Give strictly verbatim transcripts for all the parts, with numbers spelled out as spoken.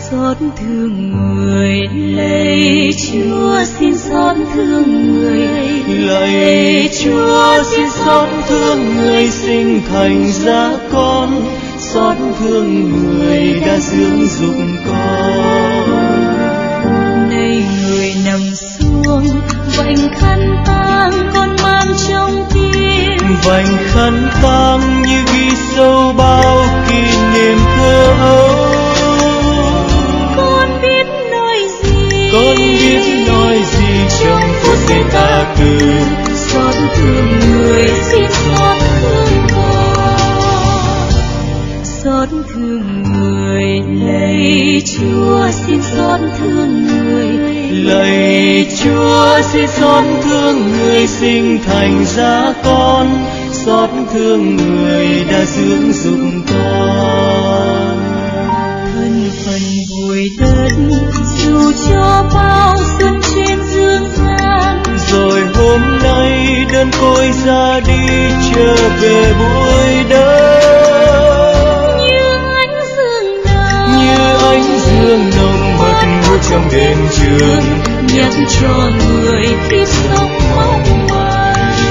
xót thương người, lạy Chúa xin xót thương người, lạy Chúa xin xót thương người sinh thành ra con, xót thương người đã dưỡng dục con. Này người nằm xuống vành khăn tang con mang trong tim, vành khăn tang như ghi sâu bao kỷ niệm thơ ấu. Con biết nói gì, con biết nói gì trong phút giây ta từ xót thương người xin xót thương con, xót thương người, lạy Chúa xin xót thương người, lạy Chúa xin xót thương người sinh thành ra con, xót thương người đã dưỡng dục con. Thân phận bụi đất dù cho bao xuân trên dương gian, rồi hôm nay đơn côi ra đi trở về bụi đất. như ánh dương nồng, như ánh dương nồng mật ngút trong đêm trường, nhắc cho người kiếp sống mong manh.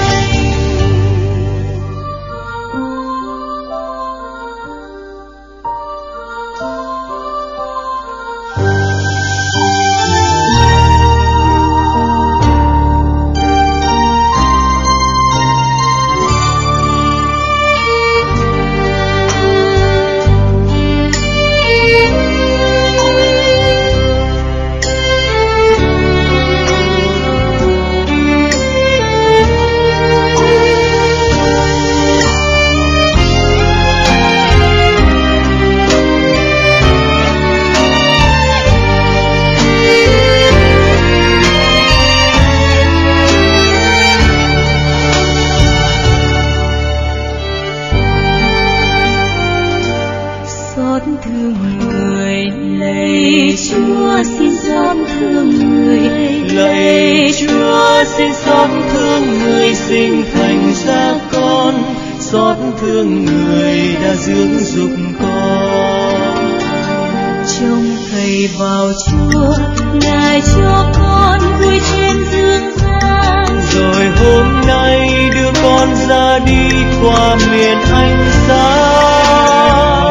Xót thương người, lạy Chúa xin xót thương người, lạy Chúa xin xót thương người sinh thành ra con, xót thương người đã dưỡng dục con. Trông thầy vào Chúa, Ngài cho con vui trên dương gian, rồi hôm nay đưa con ra đi qua miền ánh sáng.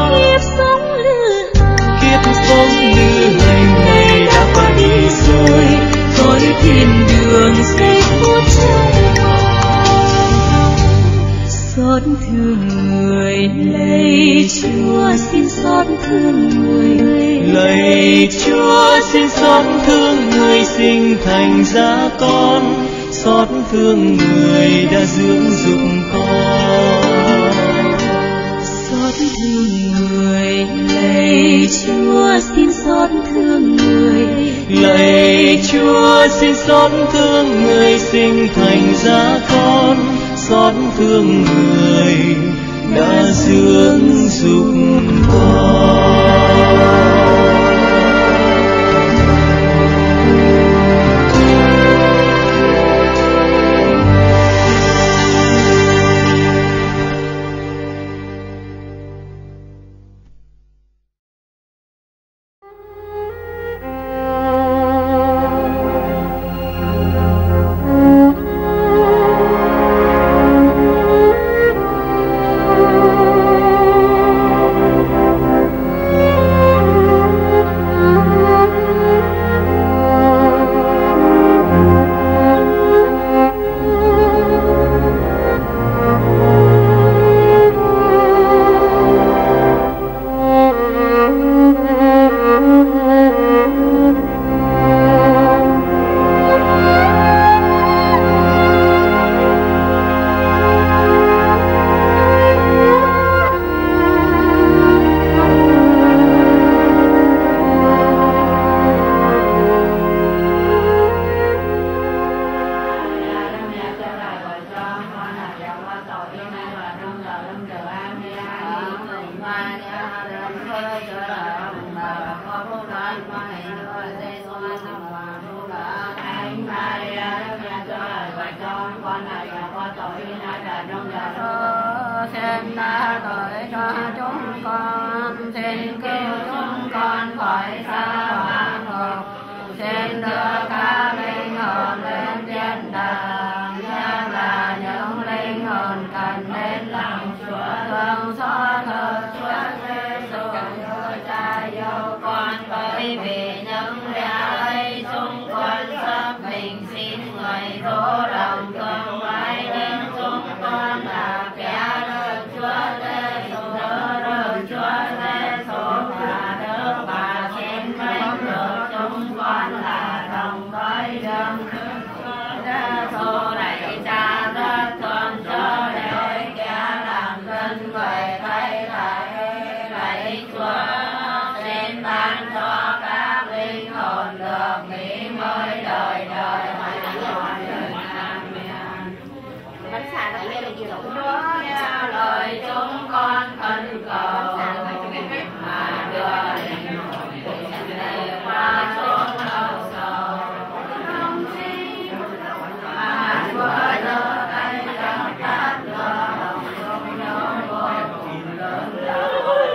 Sống như ngày này đã qua đi rồi, khói thiên đường giây phút trong xót thương người, lạy Chúa xin xót thương người, lạy Chúa xin xót thương người sinh thành ra con, xót thương người đã dưỡng dục con. Xót thương người, lạy Chúa xin xót thương người, lạy Chúa xin xót thương người sinh thành ra con, xót thương người đã dưỡng dục con. Xin tha tội cho chúng con, xin cứu chúng con khỏi khỏi xa hoang ngục, xin đưa các linh hồn lên thiên đàng, nhất là những linh hồn cần đến lòng Chúa, thương xót hơn Chúa Giêsu như Cha yêu con, bởi vì những lẽ ấy chúng con sắp bình xin người đổ lòng thương mãi đến chúng con là kẻ được Chúa Giêsu, được Chúa Giêsu và được bà xin mến được chúng con là đồng với đấng Giêsu này. Cha rất thương cho để kẻ làm dân người thay lạy lạy Chúa, xin ban cho các linh hồn được nghỉ ngơi đời đời. Nghe lời chúng con khẩn cầu mà đưa linh hồn này qua chốn âu sầu, mà Chúa đưa tay trong thắt đưa lòng chúng nhớ vô cùng lớn lao.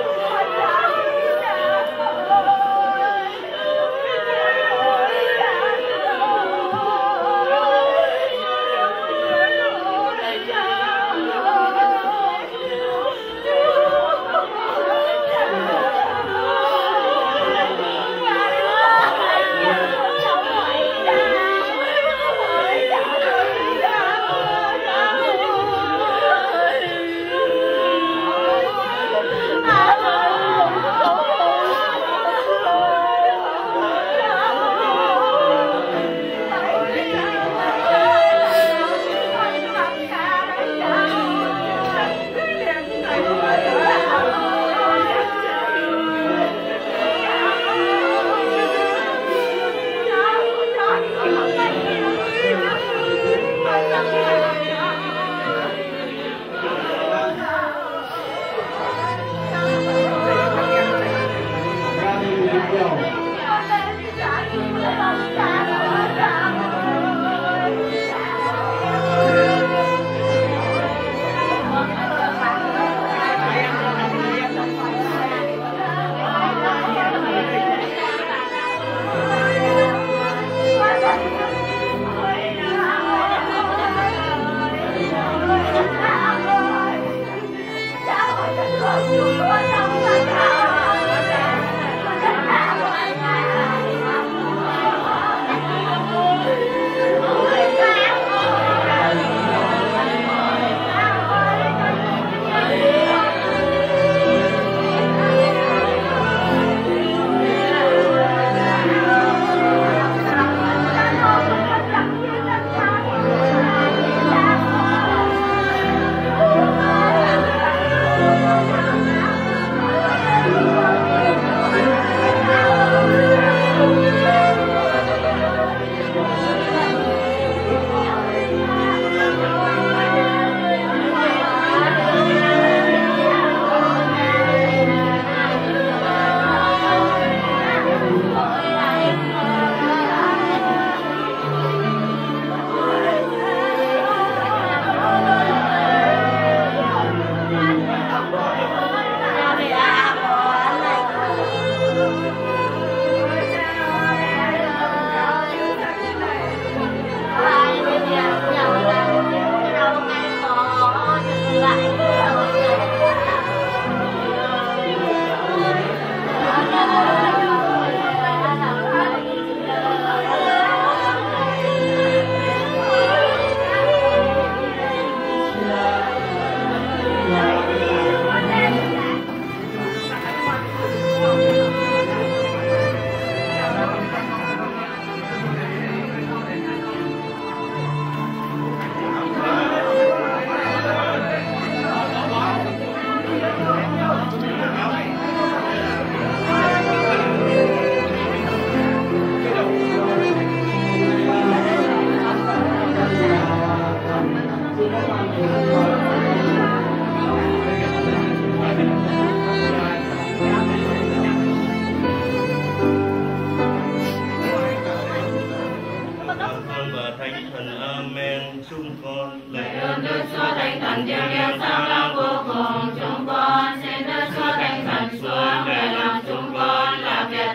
chúng con. Lạy ơn Đức Chúa Thánh Thần thiêng liêng sáng láng vô cùng, chúng con xin Đức Chúa Thánh Thần xuống để lòng chúng con là việc tinh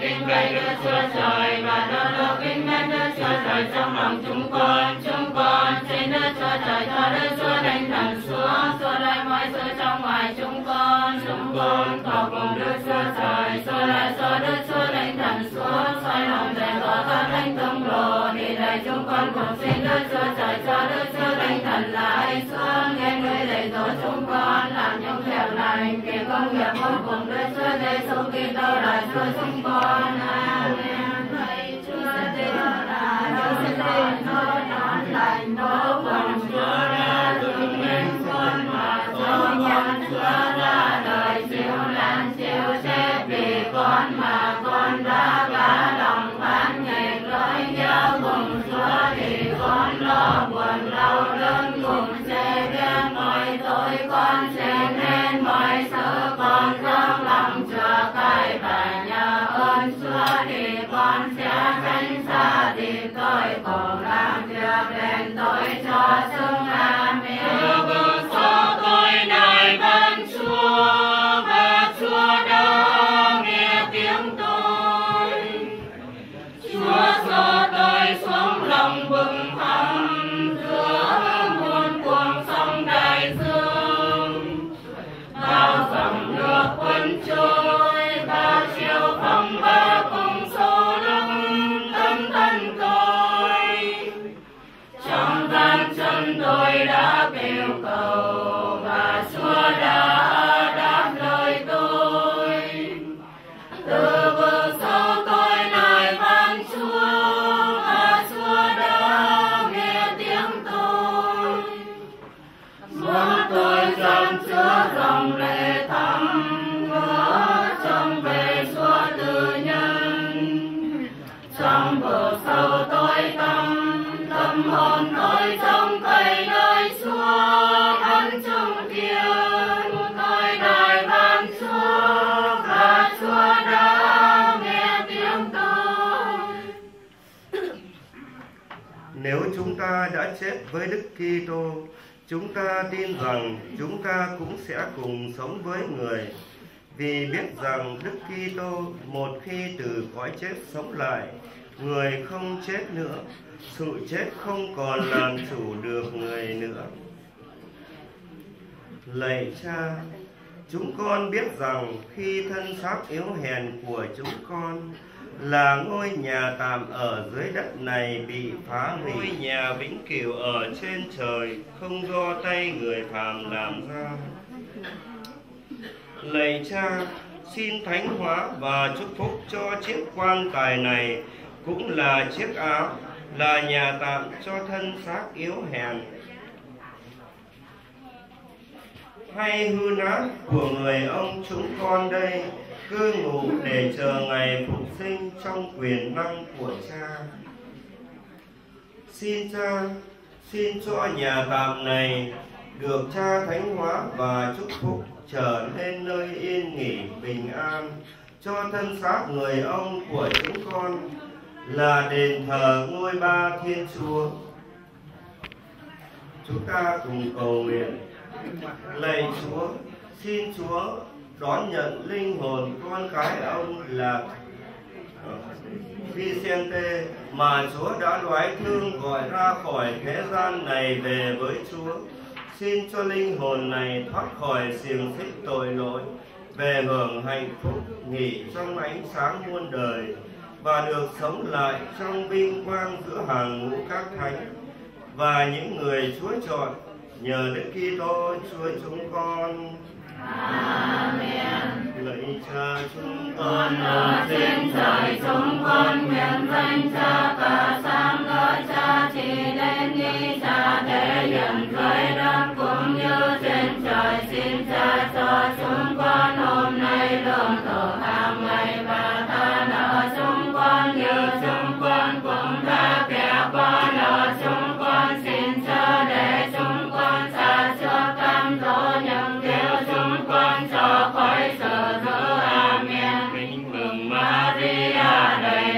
lạy Đức Chúa Trời và đỡ được kính mến Đức Chúa Trời trong lòng chúng con. Chúng con xin Đức Chúa Trời cho Đức Chúa Thánh Thần xuống xua lại mọi sự trong ngoài chúng con. Chúng con cầu cùng Đức Chúa Trời xua lại cho Đức Chúa Thánh Thần xuống xoay lòng để có các thánh tông đồ thì lạy chúng con cùng xin Đức Chúa Trời cho Đức Chúa Thánh Thần lại xuống nghe người dạy dỗ chúng con làm những việc lành vì công nghiệp vô cùng Đức Chúa Giêsu Kitô là Chúa chúng con. Amen. Lạy Chúa Giêsu là Chúa xin tôi đón lành đố cùng Chúa đã dựng nên con mà cho con Chúa ra đời chịu nạn chịu chết vì con mà con đã cả lòng phán nghịch lỗi nhau cùng Chúa thì con lo buồn đau đớn cùng sẽ biết mọi tội con sẽ nên mọi sự con trong lòng Chúa cải và nhờ ơn Chúa thì con sẽ tránh xa tìm tội cùng làm việc đền tội cho xứng. Amen. Vương số tôi nài van Chúa và Chúa đã nghe tiếng tôi. Chúa cho tôi xuống lòng bừng thẳm giữa muôn cuồng sông đại dương. Bao dòng nước cuốn trôi bao chiều phong ba cùng số lưng tâm thân tôi. Trong gan chân tôi đã kêu cầu và Chúa đã đáp lời tôi. Từ vực sâu tôi nài van Chúa và Chúa đã nghe tiếng tôi. Muốn tôi dâng chứa dòng lệ thắm ngỡ trông về Chúa từ nhân. Trong vực sâu tôi tâm tâm hồn tôi trông cậy nơi Chúa ân trung thiên. Tôi nài van Chúa và Chúa đã nghe tiếng tôi. Nếu chúng ta đã chết với Đức Kitô, chúng ta tin rằng chúng ta cũng sẽ cùng sống với người, vì biết rằng Đức Kitô một khi từ cõi chết sống lại, người không chết nữa, sự chết không còn làm chủ được người nữa. Lạy Cha, chúng con biết rằng khi thân xác yếu hèn của chúng con là ngôi nhà tạm ở dưới đất này bị phá hủy, ngôi nhà vĩnh cửu ở trên trời không do tay người phàm làm ra. Lạy Cha, xin thánh hóa và chúc phúc cho chiếc quan tài này cũng là chiếc áo, là nhà tạm cho thân xác yếu hèn hay hư nát của người ông chúng con đây, cư ngụ để chờ ngày phục sinh trong quyền năng của Cha. Xin Cha, xin cho nhà tạm này được Cha thánh hóa và chúc phúc trở nên nơi yên nghỉ bình an cho thân xác người ông của chúng con, là đền thờ ngôi ba Thiên Chúa. Chúng ta cùng cầu nguyện. Lạy Chúa, xin Chúa đón nhận linh hồn con cái ông là Vicente mà Chúa đã đoái thương gọi ra khỏi thế gian này về với Chúa. Xin cho linh hồn này thoát khỏi xiềng xích tội lỗi, về hưởng hạnh phúc nghỉ trong ánh sáng muôn đời và được sống lại trong vinh quang giữa hàng ngũ các thánh và những người Chúa chọn, nhờ Đức Kitô Chúa chúng con. Amen. Lạy Cha chúng con ở trên trời, chúng con nguyện danh Cha cả sáng ngỡ Cha chỉ đến nghi Cha thể hiện dưới đất cũng như trên trời. Xin Cha cho chúng con hôm nay lương thực hàng ngày và tha nợ chúng con như chúng con cũng tha kẻ có nợ chúng con. Xin Cha để chúng con xa trước cam dỗ những điều chúng con cho khỏi sự dữ. Amen. Kính mừng Maria đầy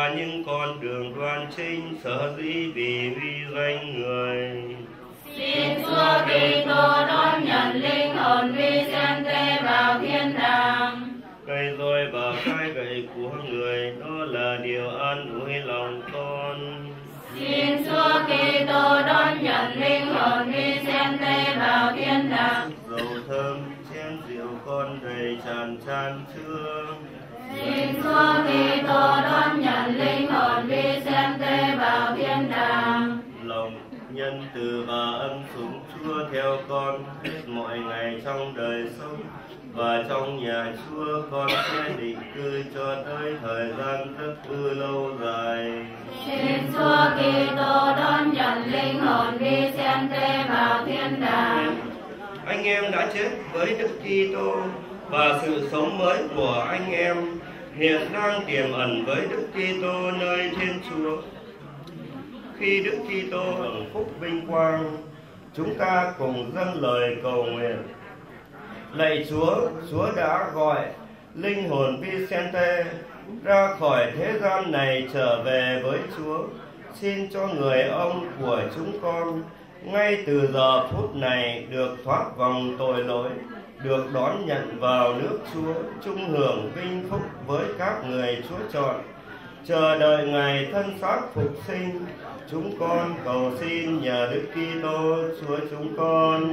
qua những con đường đoan chính, sở dĩ vì uy danh người. Xin Chúa Kitô đón nhận linh hồn Vicente vào thiên đàng. Cây roi và cái gậy của người, đó là điều an ủi lòng con. Xin Chúa Kitô đón nhận linh hồn Vicente vào thiên đàng. Dầu thơm chén rượu con đầy tràn tràn chứa. Xin Chúa Kitô đón nhận linh hồn Vicente vào thiên đàng. Lòng nhân từ và ân sủng Chúa theo con hết mọi ngày trong đời sống, và trong nhà Chúa con sẽ định cư cho tới thời gian rất ư lâu dài. Xin Chúa Kitô đón nhận linh hồn Vicente vào thiên đàng. Anh em đã chết với Đức Kitô, và sự sống mới của anh em hiện đang tiềm ẩn với Đức Kitô nơi Thiên Chúa. Khi Đức Kitô hưởng phúc vinh quang, chúng ta cùng dâng lời cầu nguyện. Lạy Chúa, Chúa đã gọi linh hồn Vicente ra khỏi thế gian này trở về với Chúa. Xin cho người ông của chúng con ngay từ giờ phút này được thoát vòng tội lỗi, được đón nhận vào nước Chúa, chung hưởng vinh phúc với các người Chúa chọn, chờ đợi ngày thân xác phục sinh. Chúng con cầu xin nhờ Đức Kitô Chúa chúng con.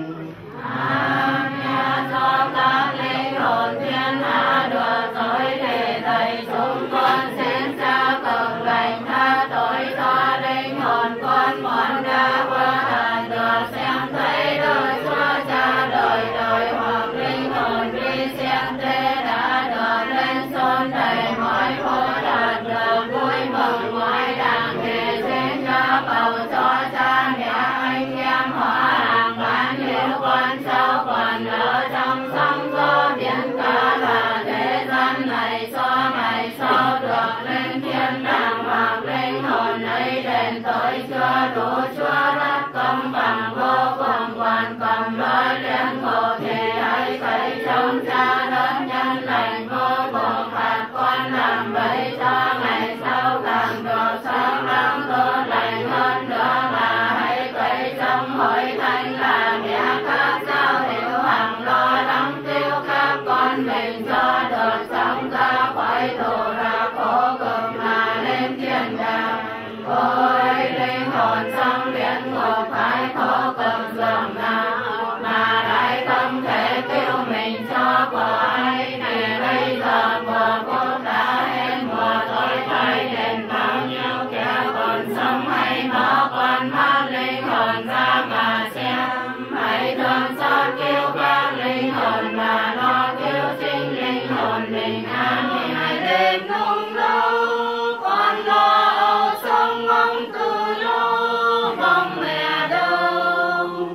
Amen. Cho các linh hồn thiên hạ đùa tội để thầy chúng con xin ra cực lành tha tội cho linh hồn con mòn đã qua đời được xem thấy đời Chúa cha đời đời, hoặc linh hồn Vicente đã được lên son đầy mọi khổ đạt được vui mừng ngoài đàng để xin cho cầu cho cha mẹ anh em họ hàng bạn hữu con cháu còn ở trong sóng gió biển cả là thế gian này cho ngày sau được lên thiên đàng, hoặc linh hồn ấy đền tội chưa đủ Chúa đất công bằng vô cùng hoàn cầm lối liên ngộ thì ấy cậy trong cha đất nhân lành vô cùng phạt con làm bậy cho ngày sau càng được sống lắm tốt lành hơn nữa, mà hãy cậy trong hội thánh là mẹ các giáo hiểu hằng lo lắng tiêu các con mình cho được sống ra khỏi tù ra khổ cực mà lên thiên đàng. Ôi linh hồn trong biển ngục phải khổ cực dường nào mà lại không thể cứu mình cho của ai, thì bây giờ mùa phúc đã hết, mùa tối phải đền bao nhiêu kẻ còn sống hay nó còn mất linh hồn ra mà xem. Hãy thương xót cứu các linh hồn mà lo cứu chính linh hồn bình an. Hãy đêm nung lâu con lo âu sống mong từ lâu, mong mẹ đâu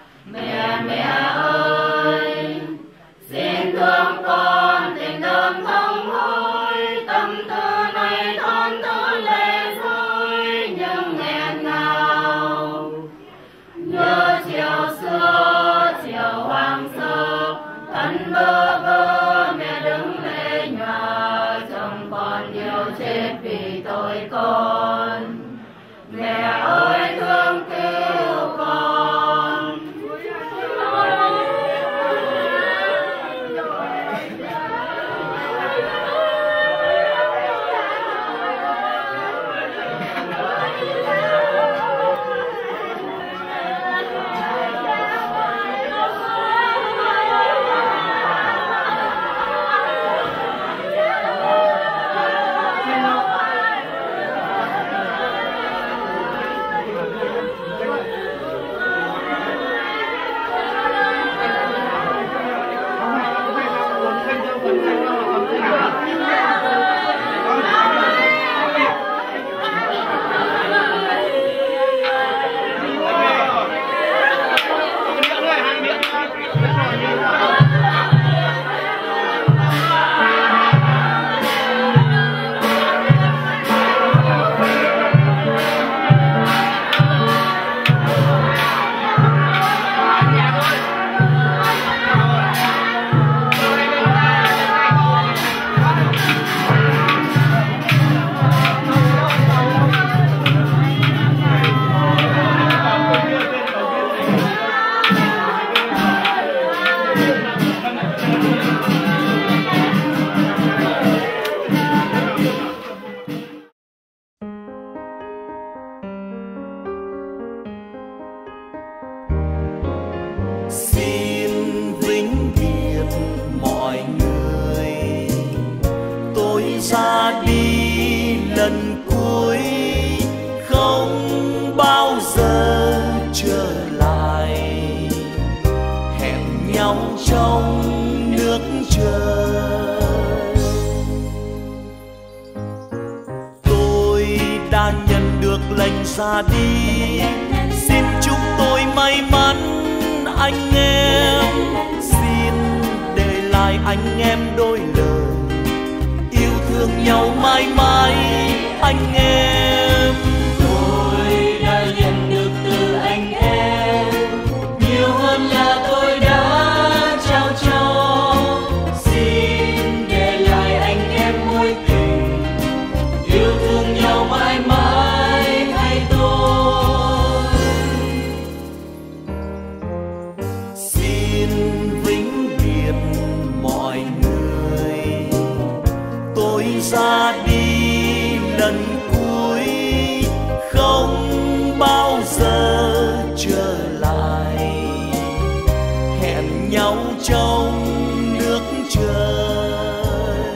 mẹ mẹ ơi, xin thương con tình thương không hối, tâm tư này thon tư lệ rơi nhưng nghẹn ngào như chiều xưa chiều hoàng sơ. Thân bơ vơ mẹ đứng lê nhòa, chồng còn nhiều chết vì tội con. Mẹ ơi thương cứu con. lệnh ra đi. Xin chúc tôi may mắn anh em, xin để lại anh em đôi lời yêu thương nhau mãi mãi anh em. Tôi đã nhận được từ anh em nhiều hơn là tôi đã trao cho. Xin để lại anh em mối tình yêu thương nhau mãi mãi hay tôi. Xin vĩnh biệt mọi người, tôi ra đi lần cuối không bao giờ trở lại. Hẹn nhau trong nước trời.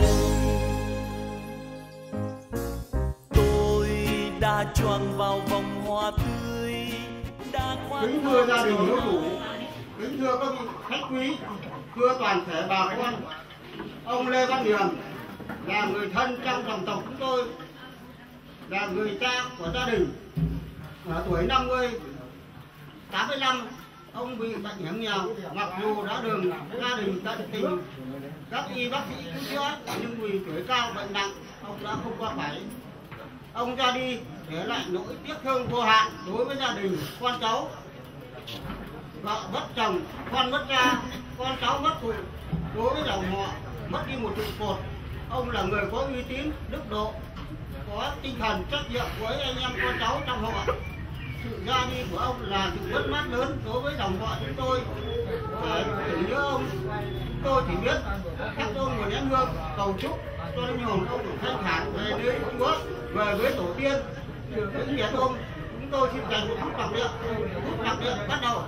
Tôi đã choàng vào vòng hoa tươi đã khoác. Kính thưa gia đình hiếu thủ, kính thưa các vị khách quý, thưa toàn thể bà con, ông Lê Văn Hiền là người thân trong dòng tộc chúng tôi, là người cha của gia đình. Ở tuổi năm mươi, tám mươi lăm, ông bị bệnh hiểm nghèo, mặc dù đã được gia đình tận tình các y bác sĩ cứu chữa, nhưng vì tuổi cao bệnh nặng, ông đã không qua khỏi. Ông ra đi để lại nỗi tiếc thương vô hạn đối với gia đình, con cháu. Vợ mất chồng, con mất cha, con cháu mất cụ. Đối với dòng họ mất đi một trụ cột. Ông là người có uy tín, đức độ, có tinh thần trách nhiệm với anh em con cháu trong họ. Sự ra đi của ông là sự mất mát lớn đối với dòng họ chúng tôi. Để tưởng nhớ ông, chúng tôi chỉ biết thắp hương một nén hương cầu chúc cho linh hồn ông được thanh thản về nơi Chúa, về với tổ tiên. Những việc ông, chúng tôi xin dành một phút mặc niệm. Phút mặc niệm bắt đầu.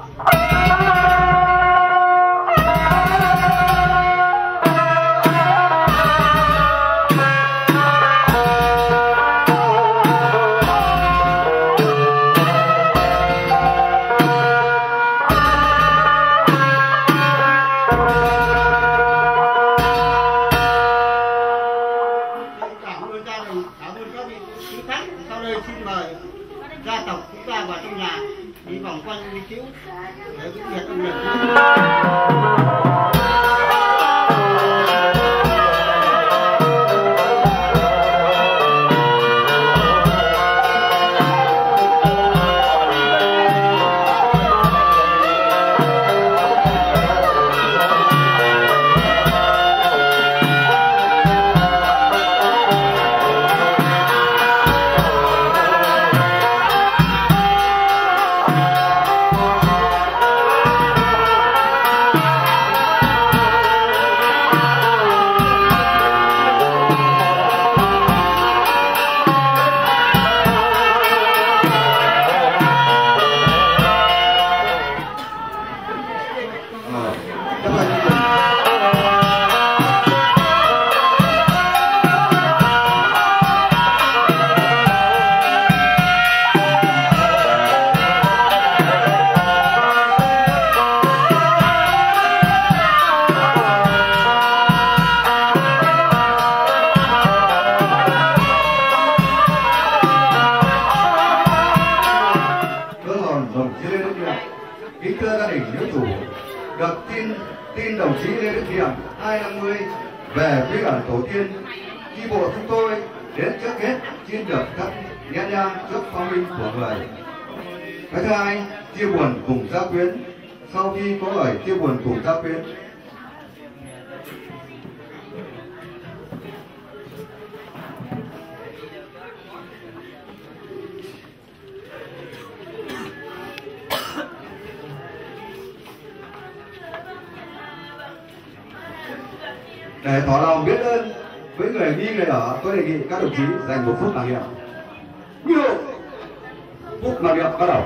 Gia tộc chúng ta vào trong nhà đi vòng quanh đi cứu để cái việc ông nhận. Kính thưa gia đình hiếu thủ, được tin tin đồng chí Lê Đức Hiền hai năm mươi về với ẩn tổ tiên, chi bộ chúng tôi đến trước hết xin được thắp nén nhang trước phong linh của người. Cái thứ hai, chia buồn cùng gia quyến. Sau khi có lời chia buồn cùng gia quyến, để tỏ lòng biết ơn với người đi người ở, tôi đề nghị các đồng chí dành một phút mặc niệm. Nhiều phút mặc niệm bắt đầu.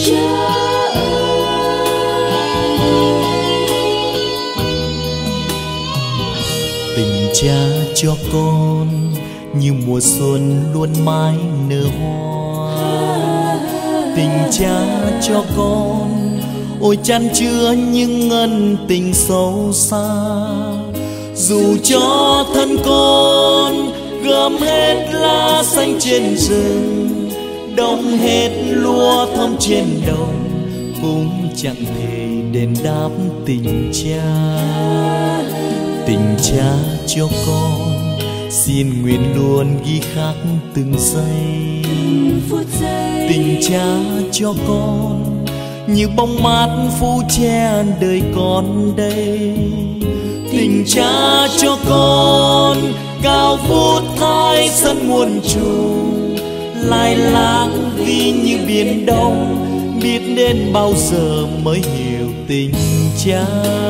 Tình cha cho con như mùa xuân luôn mãi nở hoa. Tình cha cho con ôi chan chứa những ân tình sâu xa. Dù cho thân con gom hết lá xanh trên rừng, đông hết lúa thơm trên đồng, cũng chẳng thể đền đáp tình cha. Tình cha cho con xin nguyện luôn ghi khắc từng giây. Tình cha cho con như bóng mát phủ che đời con đây. Tình cha cho con cao vút thái sân muôn trùng, lai láng ghi như biển đông, biết đến bao giờ mới hiểu tình cha.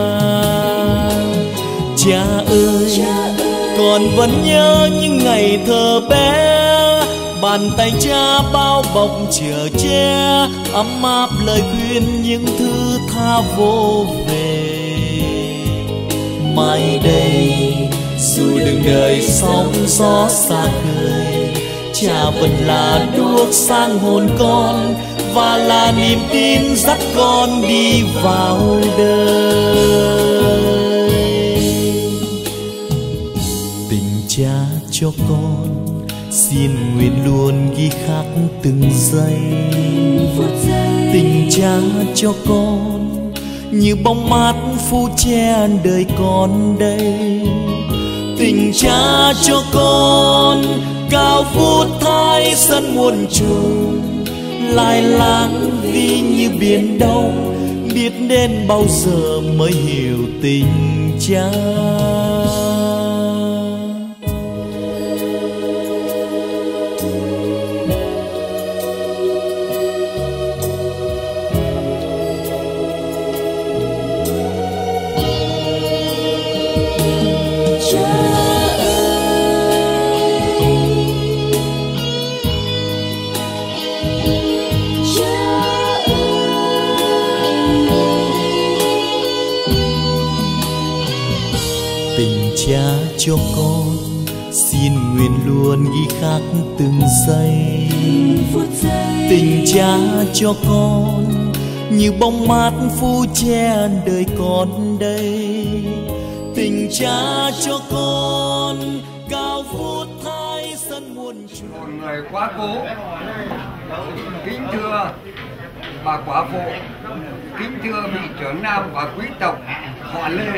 Cha ơi, con vẫn nhớ những ngày thơ bé, bàn tay cha bao bọc chở che, ấm áp lời khuyên những thứ tha vô về. Mai đây dù đường đời sóng gió xa khơi, cha vẫn là đuốc sáng hồn con, và là niềm tin dắt con đi vào đời. Tình cha cho con xin nguyện luôn ghi khắc từng giây. Tình cha cho con như bóng mát phủ che đời con đây. Tình cha cho con cao vút thái sân muôn trùng, lai láng ghi như biển đông, biết đến bao giờ mới hiểu tình cha. Tình cha cho con xin nguyện luôn ghi khắc từng giây. Tình cha cho con như bóng mát phủ che đời con đây. Tình cha cho con cao vút thái sân muôn trùng. Một người quá cố, kính thưa bà quả phụ, kính thưa vị trưởng nam và quý tộc họ Lê,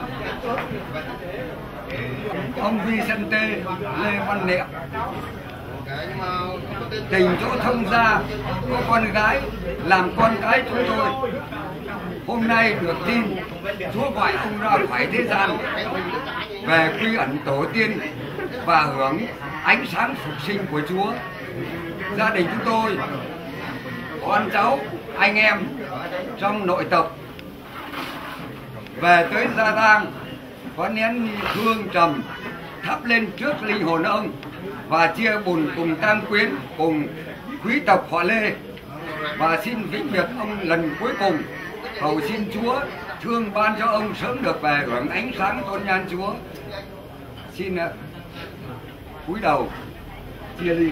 ông Vicente Lê Văn Niệm. Tình chỗ thông gia có con gái làm con cái chúng tôi. Hôm nay được tin Chúa gọi ông ra khỏi thế gian, về quy ẩn tổ tiên và hưởng ánh sáng phục sinh của Chúa. Gia đình chúng tôi, con cháu, anh em trong nội tộc về tới gia tang, có nén hương trầm thắp lên trước linh hồn ông và chia buồn cùng tang quyến cùng quý tộc họ Lê, và xin vĩnh biệt ông lần cuối cùng, cầu xin Chúa thương ban cho ông sớm được về hưởng ánh sáng tôn nhan Chúa. Xin uh, cúi đầu chia ly.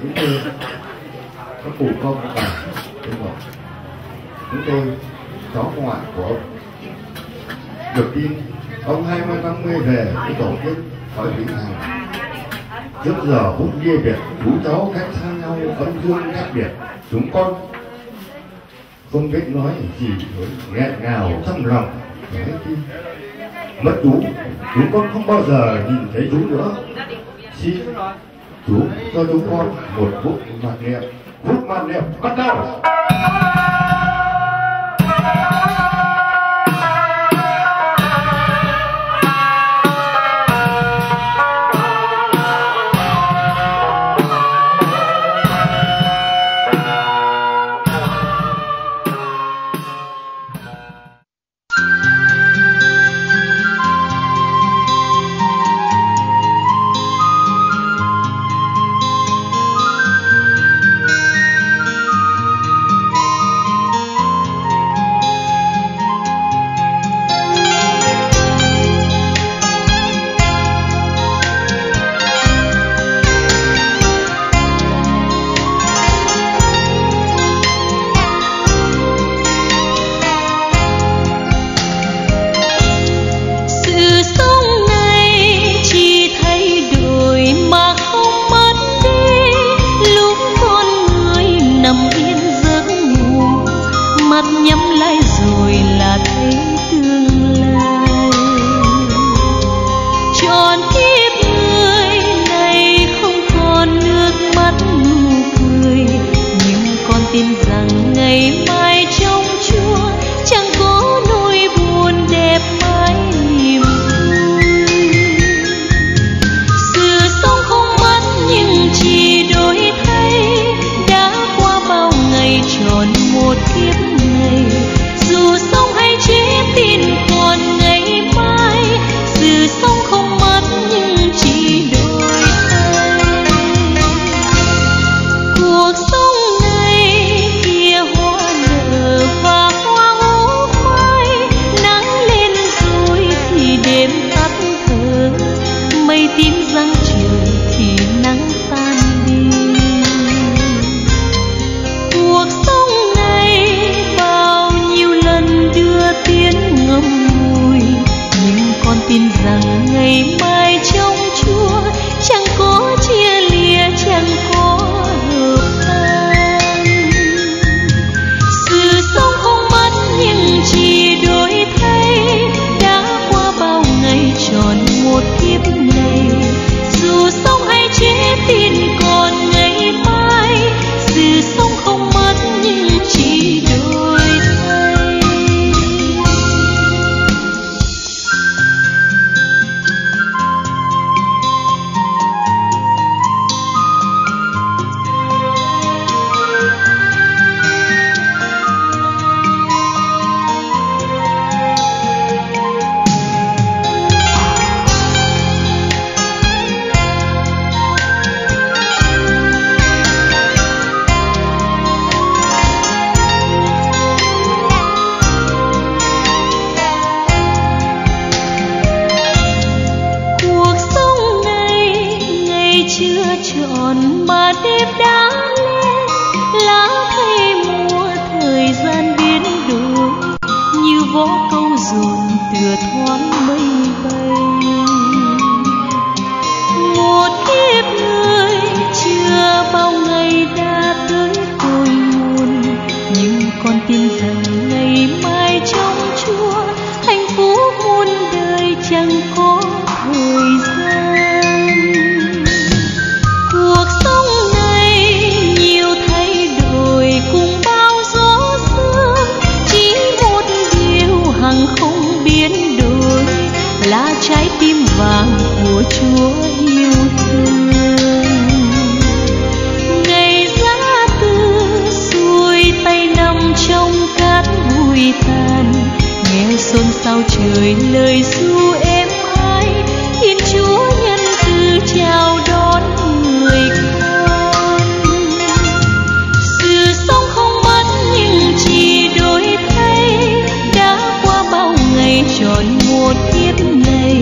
Kính thưa các cụ công bà chúng tôi, chúng tôi cháu ngoại của ông được tin ông hai mươi năm mươi về với tổ tiên khỏi Vĩnh Hằng. Trước giờ phút lia biệt, chú cháu cách xa nhau âm dương khác biệt, chúng con không biết nói gì, nghẹn ngào trong lòng nói tim. Mất chú, chúng con không bao giờ nhìn thấy chú nữa. Xin chú cho chúng con một phút mặc niệm. Phút mặc niệm bắt đầu.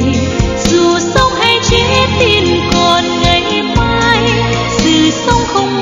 Không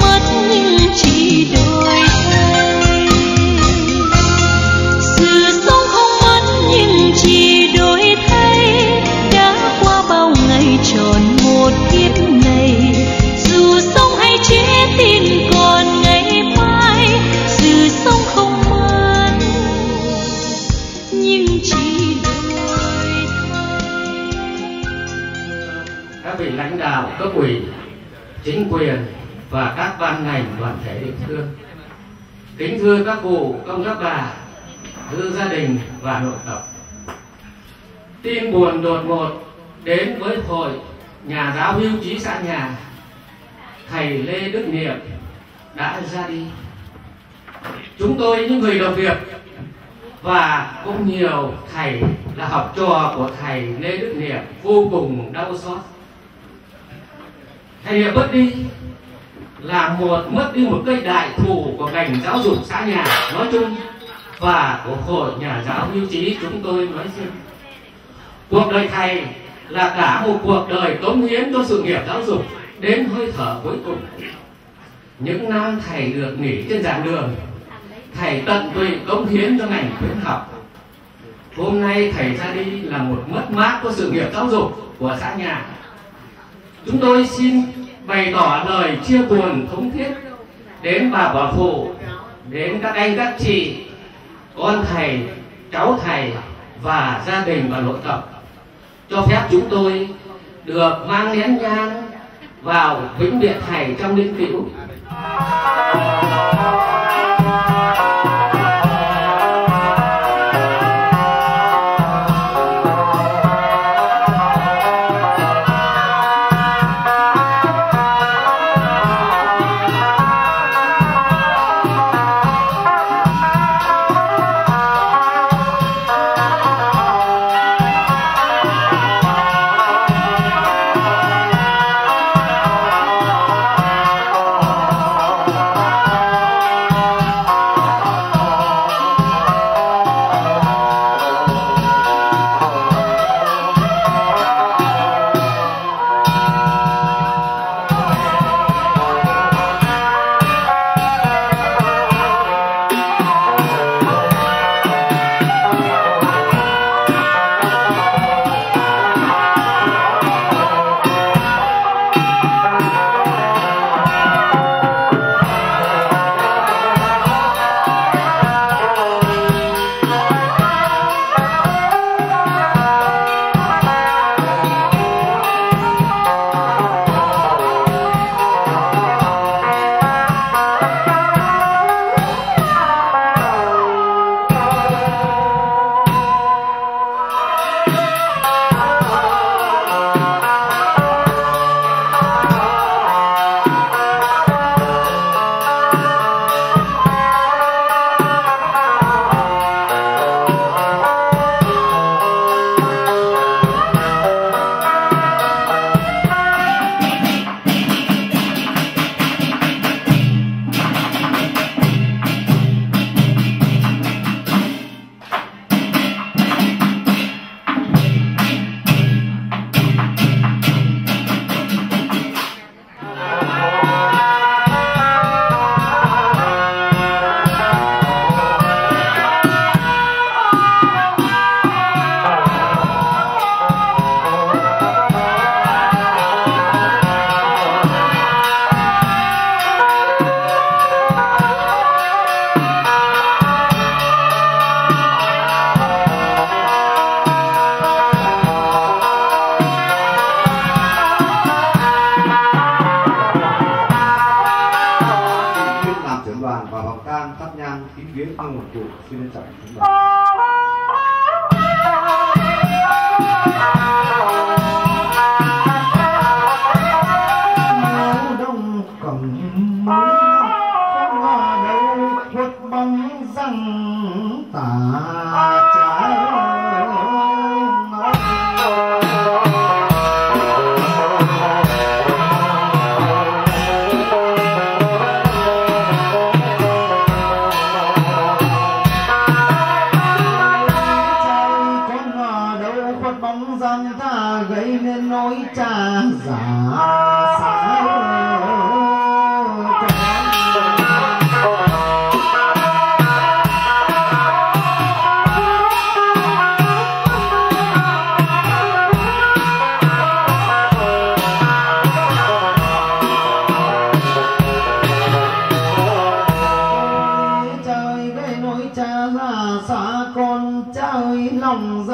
chính quyền và các ban ngành đoàn thể địa phương. Kính thưa các cụ, công các bà, thưa gia đình và nội tập. Tin buồn đột ngột đến với hội nhà giáo hưu trí xã Nhà. Thầy Lê Đức Niệm đã ra đi. Chúng tôi những người đồng nghiệp và cũng nhiều thầy là học trò của thầy Lê Đức Niệm vô cùng đau xót. Thầy Niệm mất đi là một mất đi một cây đại thụ của ngành giáo dục xã Nhà nói chung và của hội nhà giáo hưu trí chúng tôi nói riêng. Cuộc đời thầy là cả một cuộc đời cống hiến cho sự nghiệp giáo dục đến hơi thở cuối cùng. Những năm thầy được nghỉ trên giảng đường, thầy tận tụy cống hiến cho ngành khuyến học. Hôm nay thầy ra đi là một mất mát của sự nghiệp giáo dục của xã Nhà. Chúng tôi xin bày tỏ lời chia buồn thống thiết đến bà bảo phụ, đến các anh các chị, con thầy, cháu thầy và gia đình và nội tập. Cho phép chúng tôi được mang nén nhang vào vĩnh biệt thầy trong linh cữu.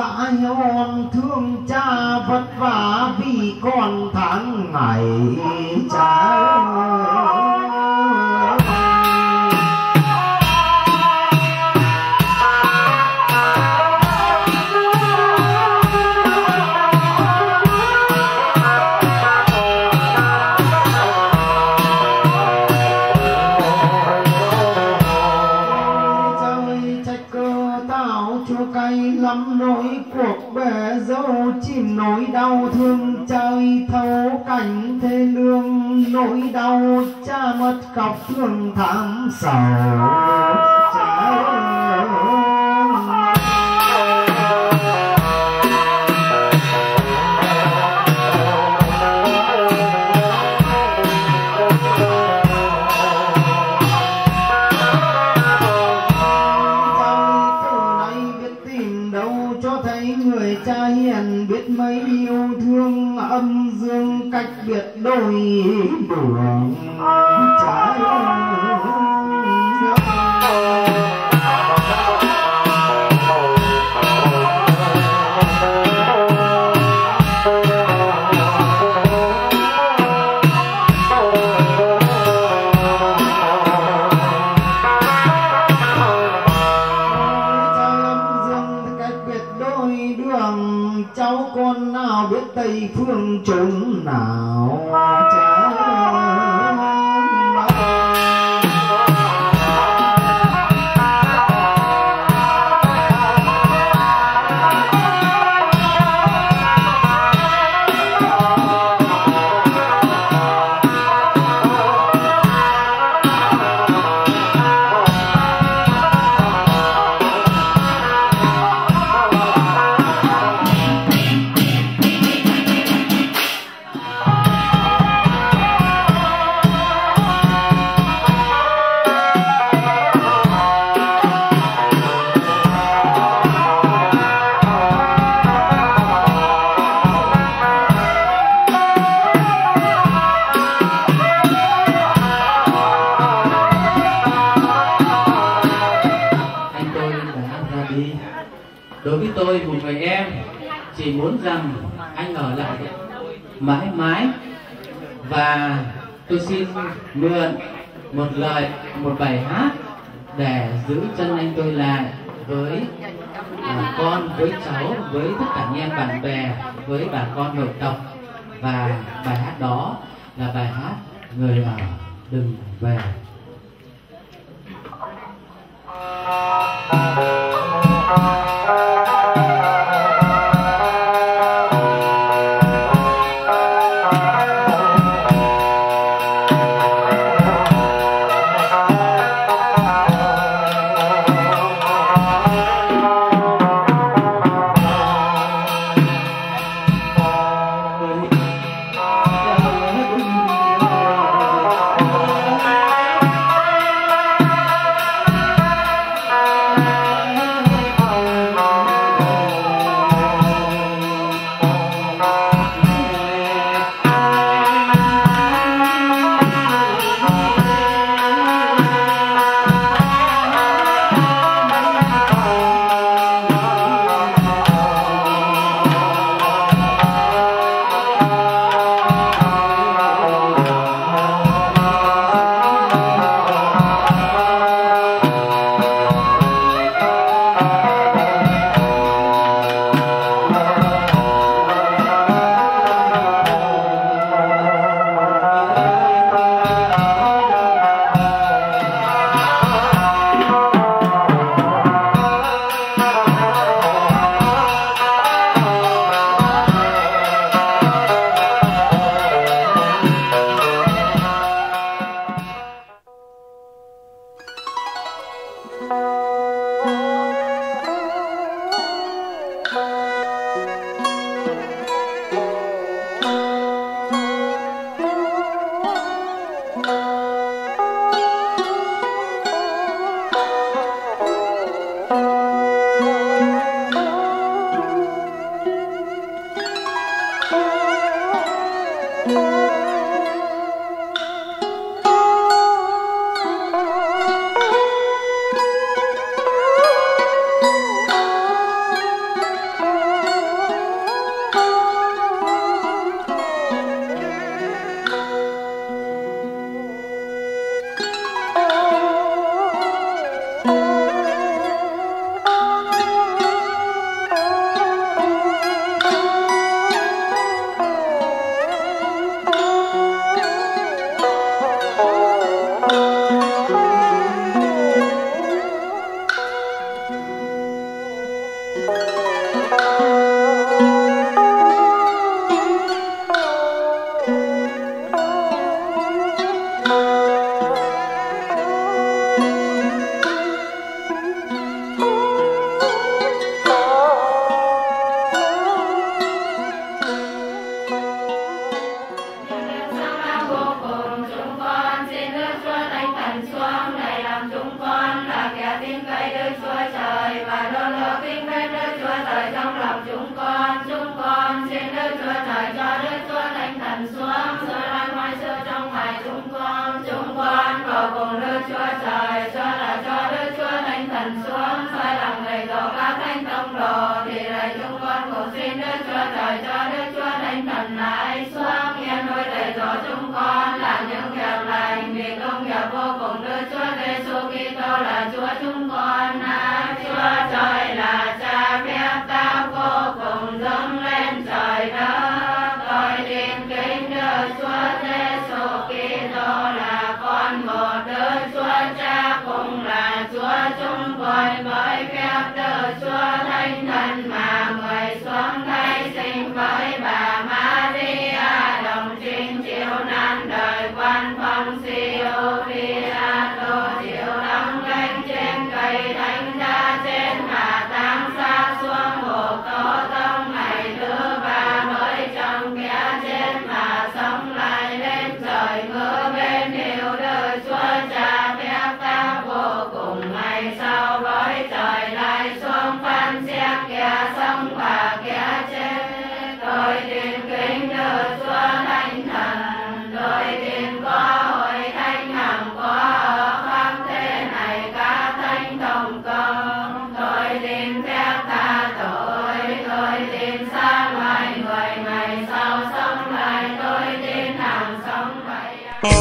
hôn thương cha vất vả vì con tháng ngày cha lắm nỗi cuộc bè dâu chìm nỗi đau thương trời thấu cảnh thê lương nỗi đau cha mất khóc thương thảm sầu cha hiền biết mấy yêu thương âm dương cách biệt đôi đường trái cháu con nào biết tây phương chốn nào cha đối với tôi một người em chỉ muốn rằng anh ở lại mãi mãi, và tôi xin mượn một lời một bài hát để giữ chân anh tôi lại với à, con, với cháu, với tất cả anh em bạn bè, với bà con nội tộc. Và bài hát đó là bài hát Người Ở Đừng Về. Hãy subscribe cho kênh Ghiền Mì Gõ để không bỏ lỡ thần xuống này làm chúng con là kẻ tin cậy Đức Chúa Trời và luôn luôn kính mến Đức Chúa Trời trong lòng chúng con. Chúng con xin Đức Chúa Trời cho Đức Chúa Thánh Thần xuống rồi loan ngoại sự trong ngoài chúng con. Chúng con cầu cùng Đức Chúa Trời cho là cho Đức Chúa Thánh Thần xuống soi lòng người tổ các thánh tông đồ thì lại chúng con cầu xin Đức Chúa Trời cho Đức Chúa Thánh Thần lại xuống yên nuôi dạy dỗ chúng con là những việc lành vì công nghiệp vô cùng Đức Chúa Giêsu Kitô là Chúa chúng con. À, Chúa Trời là Cha phép ta vô cùng dâng lên trời đất. Tôi tin kính Đức Chúa Giêsu Kitô là con một Đức Chúa Cha cùng là Chúa chúng con với phép Đức Chúa Thánh Thần mà người xuống thay sinh với bà Maria đồng trinh chịu nan đời quan phong siêu Pilato chịu đóng gánh trên cây thánh giá trên mà táng xác xuống ngục tổ tông ngày thứ ba mới trong kẻ chết mà sống lại lên trời ngự bên hiệu Đức Chúa Cha phép ta vô cùng ngày sau với trời lại xuống phán xét kẻ sống và kẻ chết. Tôi tin kính Đức Chúa Thánh Thần, tôi tin có hội thánh hằng có ở khắp thế này các thánh đồng công. Tôi tin phép tha tội, tôi tin sáng loài người ngày sau sống lại, tôi tin hằng sống vậy.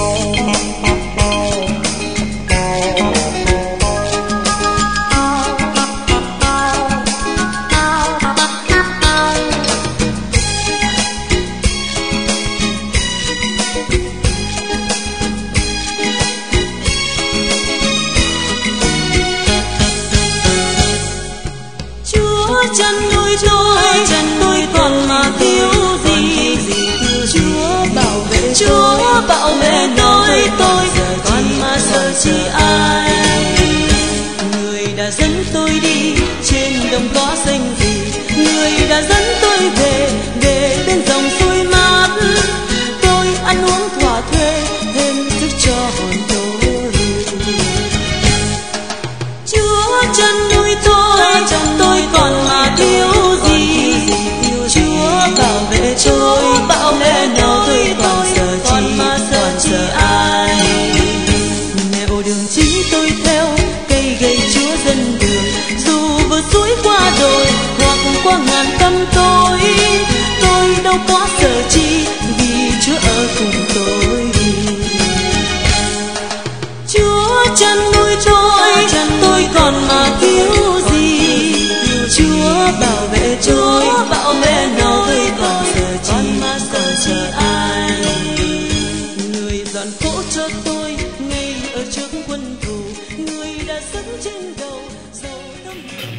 Chân nuôi tôi, chân tôi còn mà thiếu gì? Chúa bảo vệ, Chúa bảo vệ tôi, tôi còn mà sợ chi ai? Người đã dẫn tôi đi trên đồng có danh gì? Người đã dẫn tôi về, về bên dòng suối mát. Tôi ăn uống thỏa thuê, thêm thức cho hồn tôi. Chúa chân nuôi tôi, tôi còn mà thiếu gì? Chúa bảo vệ tôi, bảo vệ tôi còn sợ chi, còn sợ ai? Nẻo đường chính tôi theo cây gậy Chúa dân đường, dù vượt suối qua đồi hoặc qua ngàn tâm tối, tôi đâu có sợ chi vì Chúa ở cùng tôi. Chúa chân nuôi tôi, tôi còn mà thiếu gì? Chúa bảo vệ tôi, bảo vệ tôi còn sợ chi, còn sợ ai? Người dọn phố cho tôi ngay ở trước quân thù, người đã dẫn trên đầu dầu thơm hiền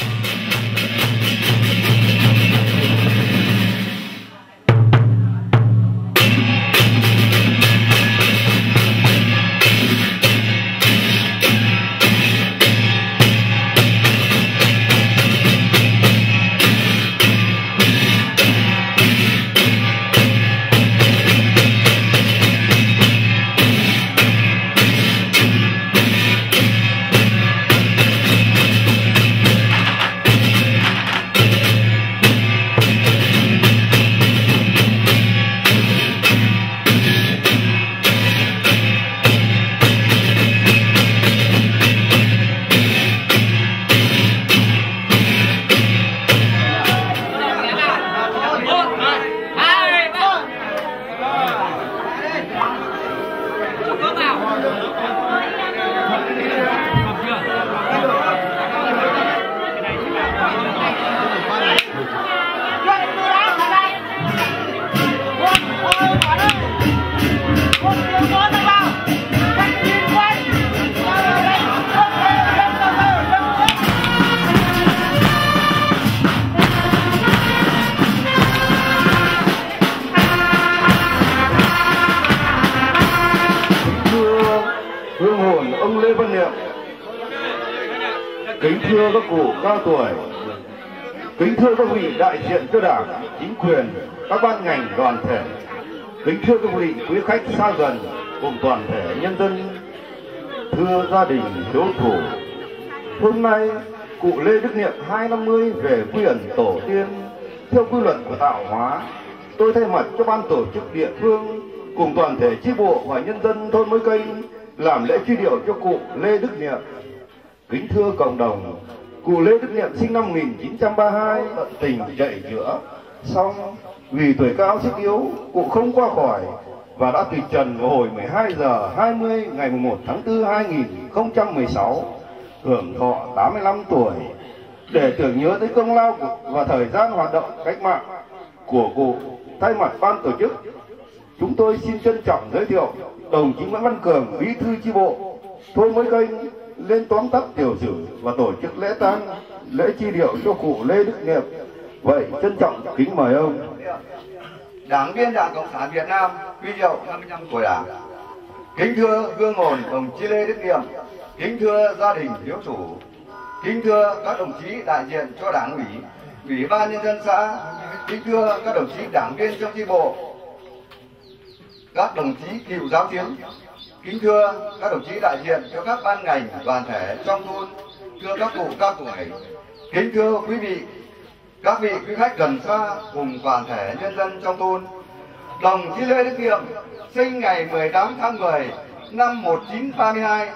Kính thưa các cụ cao tuổi, kính thưa các vị đại diện cho Đảng, chính quyền, các ban ngành đoàn thể, kính thưa các vị quý khách xa gần cùng toàn thể nhân dân Thưa gia đình hiếu thủ, hôm nay cụ Lê Đức Niệm hai năm mươi về quy ẩn tổ tiên theo quy luật của tạo hóa. Tôi thay mặt cho ban tổ chức địa phương cùng toàn thể chi bộ và nhân dân thôn Mới Kênh làm lễ truy điệu cho cụ Lê Đức Niệm. Kính thưa cộng đồng, cụ Lê Đức Niệm sinh năm một nghìn chín trăm ba mươi hai, tận tình chạy chữa, xong vì tuổi cao sức yếu, cụ không qua khỏi và đã từ trần vào hồi mười hai giờ hai mươi ngày mùng một tháng tư hai nghìn không trăm mười sáu, hưởng thọ tám mươi lăm tuổi. Để tưởng nhớ tới công lao và thời gian hoạt động cách mạng của cụ, thay mặt ban tổ chức, chúng tôi xin trân trọng giới thiệu đồng chí Nguyễn Văn Cường, bí thư chi bộ thôn Mới Kênh lên tóm tắt tiểu sử và tổ chức lễ tang, lễ truy điệu cho cụ Lê Đức Niệm. Vậy trân trọng kính mời ông. Đảng viên Đảng Cộng sản Việt Nam huy diệu năm mươi lăm của Đảng. Kính thưa hương hồn đồng chí Lê Đức Niệm, kính thưa gia đình hiếu chủ, kính thưa các đồng chí đại diện cho Đảng ủy, Ủy ban nhân dân xã, kính thưa các đồng chí đảng viên trong chi bộ, các đồng chí cựu giáo chiến, kính thưa các đồng chí đại diện cho các ban ngành đoàn thể trong thôn, thưa các cụ cao tuổi, kính thưa quý vị, các vị quý khách gần xa cùng toàn thể nhân dân trong thôn. Đồng chí Lê Đức Niệm sinh ngày mười tám tháng mười năm một nghìn chín trăm ba mươi hai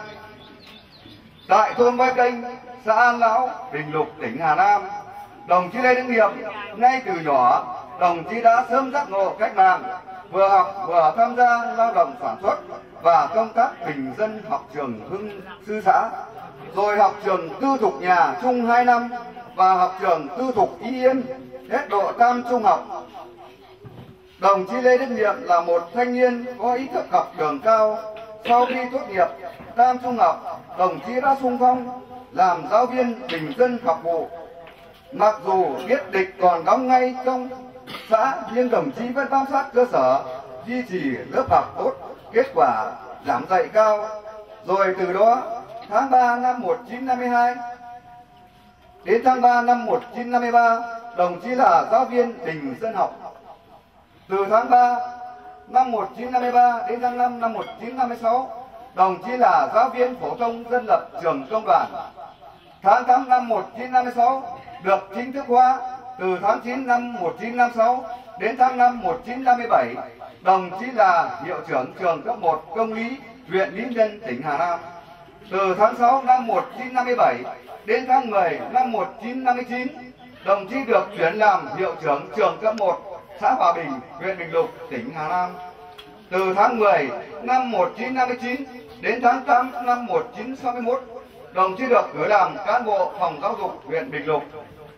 tại thôn Mới Kênh, xã An Lão, Bình Lục, tỉnh Hà Nam. Đồng chí Lê Đức Niệm ngay từ nhỏ, đồng chí đã sớm giác ngộ cách mạng, vừa học vừa tham gia lao động sản xuất và công tác bình dân học trường Hưng Sư xã, rồi học trường tư thục nhà Trung hai năm và học trường tư thục Y Yên hết độ tam trung học. Đồng chí Lê Đức Niệm là một thanh niên có ý thức học trường cao. Sau khi tốt nghiệp tam trung học, đồng chí đã xung phong làm giáo viên bình dân học vụ. Mặc dù biết địch còn đóng ngay trong xã, nhưng đồng chí vẫn bám sát cơ sở, duy trì lớp học tốt, kết quả giảng dạy cao. Rồi từ đó, tháng ba năm một nghìn chín trăm năm mươi hai đến tháng ba năm một nghìn chín trăm năm mươi ba, đồng chí là giáo viên bình dân học. Từ tháng ba năm một nghìn chín trăm năm mươi ba đến tháng năm năm một nghìn chín trăm năm mươi sáu, đồng chí là giáo viên phổ thông dân lập trường công đoàn. Tháng tám năm một nghìn chín trăm năm mươi sáu được chính thức hóa. Từ tháng chín năm một nghìn chín trăm năm mươi sáu đến tháng năm một nghìn chín trăm năm mươi bảy, đồng chí là hiệu trưởng trường cấp một công lý huyện Lý Nhân, tỉnh Hà Nam. Từ tháng sáu năm một nghìn chín trăm năm mươi bảy đến tháng mười năm một nghìn chín trăm năm mươi chín, đồng chí được chuyển làm hiệu trưởng trường cấp một xã Hòa Bình, huyện Bình Lục, tỉnh Hà Nam. Từ tháng mười năm một nghìn chín trăm năm mươi chín đến tháng tám năm một nghìn chín trăm sáu mươi mốt, đồng chí được cử làm cán bộ phòng giáo dục huyện Bình Lục.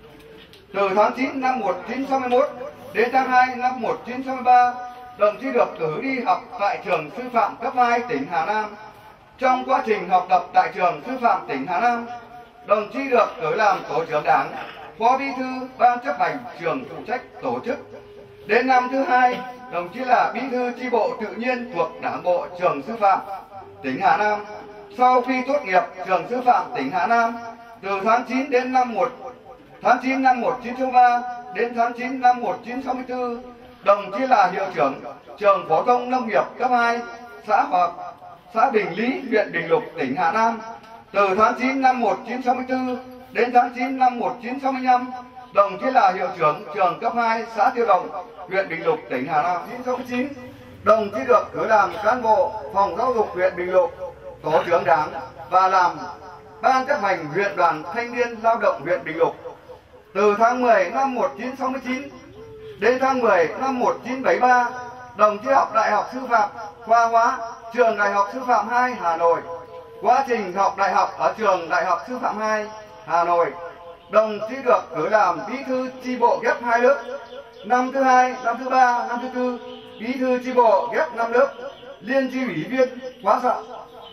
Từ tháng chín năm một nghìn chín trăm sáu mươi mốt đến tháng hai năm một nghìn chín trăm sáu mươi ba, đồng chí được cử đi học tại trường sư phạm cấp hai tỉnh Hà Nam. Trong quá trình học tập tại trường sư phạm tỉnh Hà Nam, đồng chí được cử làm tổ trưởng đảng, phó bí thư ban chấp hành trường phụ trách tổ chức. Đến năm thứ hai, đồng chí là bí thư chi bộ tự nhiên thuộc đảng bộ trường sư phạm tỉnh Hà Nam. Sau khi tốt nghiệp trường sư phạm tỉnh Hà Nam, từ tháng chín đến năm một tháng chín năm một nghìn chín trăm sáu mươi ba đến tháng chín năm một nghìn chín trăm sáu mươi tư, đồng chí là hiệu trưởng trường phổ thông nông nghiệp cấp hai xã Hòa xã Bình Lý, huyện Bình Lục, tỉnh Hà Nam. Từ tháng chín năm một nghìn chín trăm sáu mươi tư đến tháng chín năm một nghìn chín trăm sáu mươi lăm, đồng chí là hiệu trưởng trường cấp hai xã Tiêu Đồng, huyện Bình Lục, tỉnh Hà Nam. một nghìn chín trăm sáu mươi chín, đồng chí được cử làm cán bộ phòng giáo dục huyện Bình Lục, tổ trưởng đảng và làm ban chấp hành huyện đoàn thanh niên lao động huyện Bình Lục. Từ tháng mười năm một nghìn chín trăm sáu mươi chín đến tháng mười năm một nghìn chín trăm bảy mươi ba, đồng chí học Đại học Sư phạm khoa hóa trường Đại học Sư phạm hai Hà Nội. Quá trình học đại học ở trường Đại học Sư phạm hai Hà Nội, đồng chí được cử làm bí thư chi bộ ghép hai lớp. Năm thứ hai, năm thứ ba, năm thứ tư, bí thư chi bộ ghép năm lớp, liên chi ủy viên khóa sợ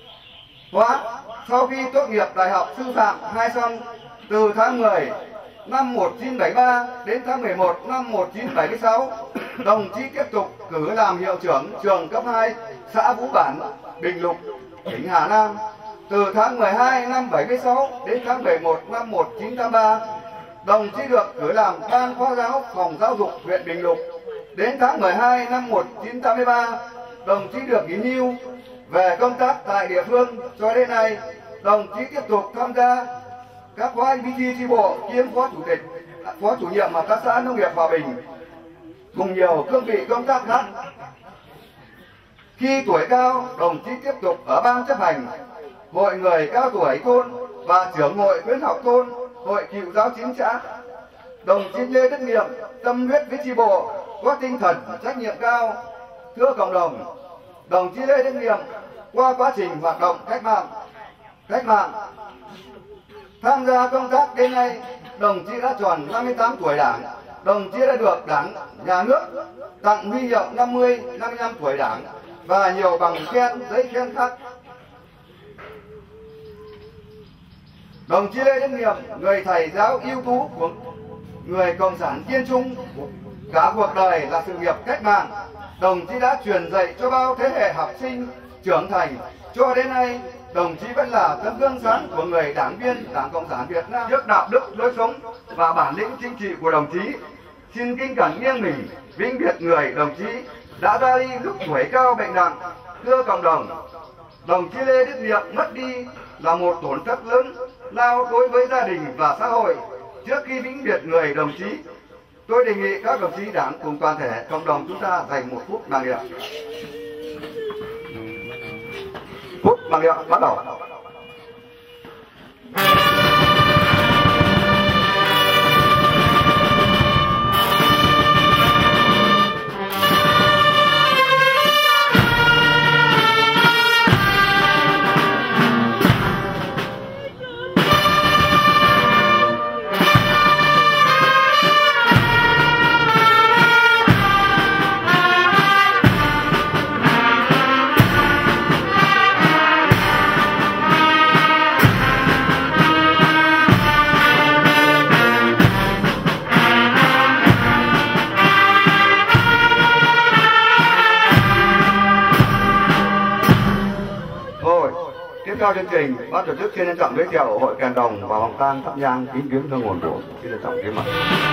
khóa. Sau khi tốt nghiệp Đại học Sư phạm hai xong, từ tháng mười năm một nghìn chín trăm bảy mươi ba đến tháng mười một năm một nghìn chín trăm bảy mươi sáu, đồng chí tiếp tục cử làm hiệu trưởng trường cấp hai xã Vũ Bản, Bình Lục, tỉnh Hà Nam. Từ tháng mười hai năm bảy mươi sáu đến tháng mười một năm một nghìn chín trăm tám mươi ba, đồng chí được cử làm ban phó giáo phòng giáo dục huyện Bình Lục. Đến tháng mười hai năm một nghìn chín trăm tám mươi ba, đồng chí được nghỉ hưu. về công tác tại địa phương cho đến nay, đồng chí tiếp tục tham gia các khóa bí thư chi bộ kiêm phó chủ tịch, phó chủ nhiệm hợp tác xã nông nghiệp Hòa Bình cùng nhiều cương vị công tác khác. Khi tuổi cao, đồng chí tiếp tục ở ban chấp hành hội người cao tuổi thôn và trưởng hội khuyến học thôn, hội cựu giáo chính xã. Đồng chí Lê Đức Nghiệm tâm huyết với chi bộ, có tinh thần trách nhiệm cao. Thưa cộng đồng, đồng chí Lê Đức Nghiệm qua quá trình hoạt động cách mạng, cách mạng tham gia công tác đến nay, đồng chí đã tròn năm mươi tám tuổi Đảng. Đồng chí đã được Đảng, Nhà nước tặng huy hiệu năm mươi, năm mươi lăm tuổi Đảng và nhiều bằng khen, giấy khen khác. Đồng chí Lê Đức Nghiệm, người thầy giáo ưu tú của người cộng sản kiên trung, cả cuộc đời là sự nghiệp cách mạng. Đồng chí đã truyền dạy cho bao thế hệ học sinh trưởng thành. Cho đến nay, đồng chí vẫn là tấm gương sáng của người đảng viên Đảng Cộng sản Việt Nam. Trước đạo đức lối sống và bản lĩnh chính trị của đồng chí, xin kính cẩn nghiêng mình vĩnh biệt người đồng chí đã ra đi lúc tuổi cao bệnh nặng. Thưa cộng đồng, đồng chí Lê Đức Nghiệm mất đi là một tổn thất lớn lao đối với gia đình và xã hội. Trước khi vĩnh biệt người đồng chí, tôi đề nghị các đồng chí Đảng cùng toàn thể cộng đồng chúng ta dành một phút mặc niệm. Phút mặc niệm bắt đầu. Theo chương trình, ban tổ chức xin trân trọng giới thiệu hội kèn đồng và vòng tang thắp nhang kính viếng hương hồn của xin trân trọng kính mời.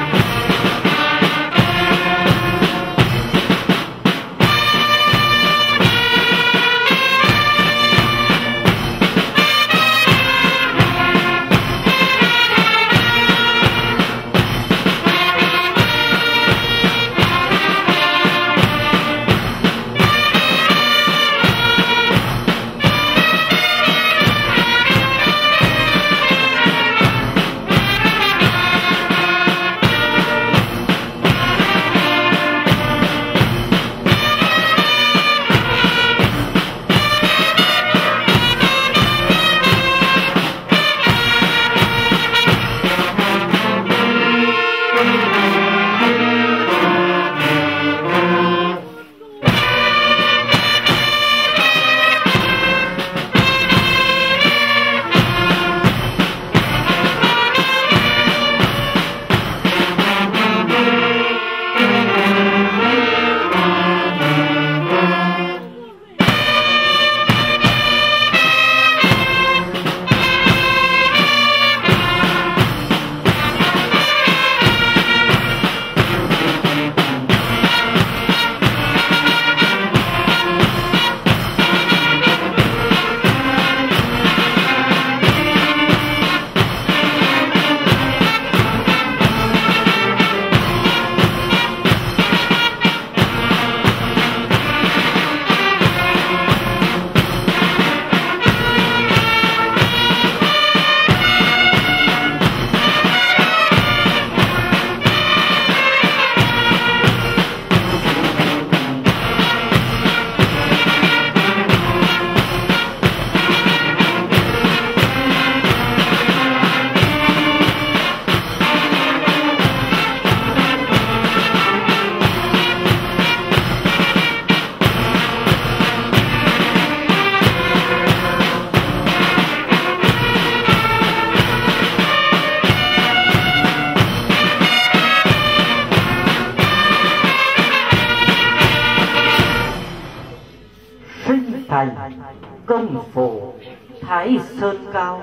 Công phủ Thái Sơn Cao.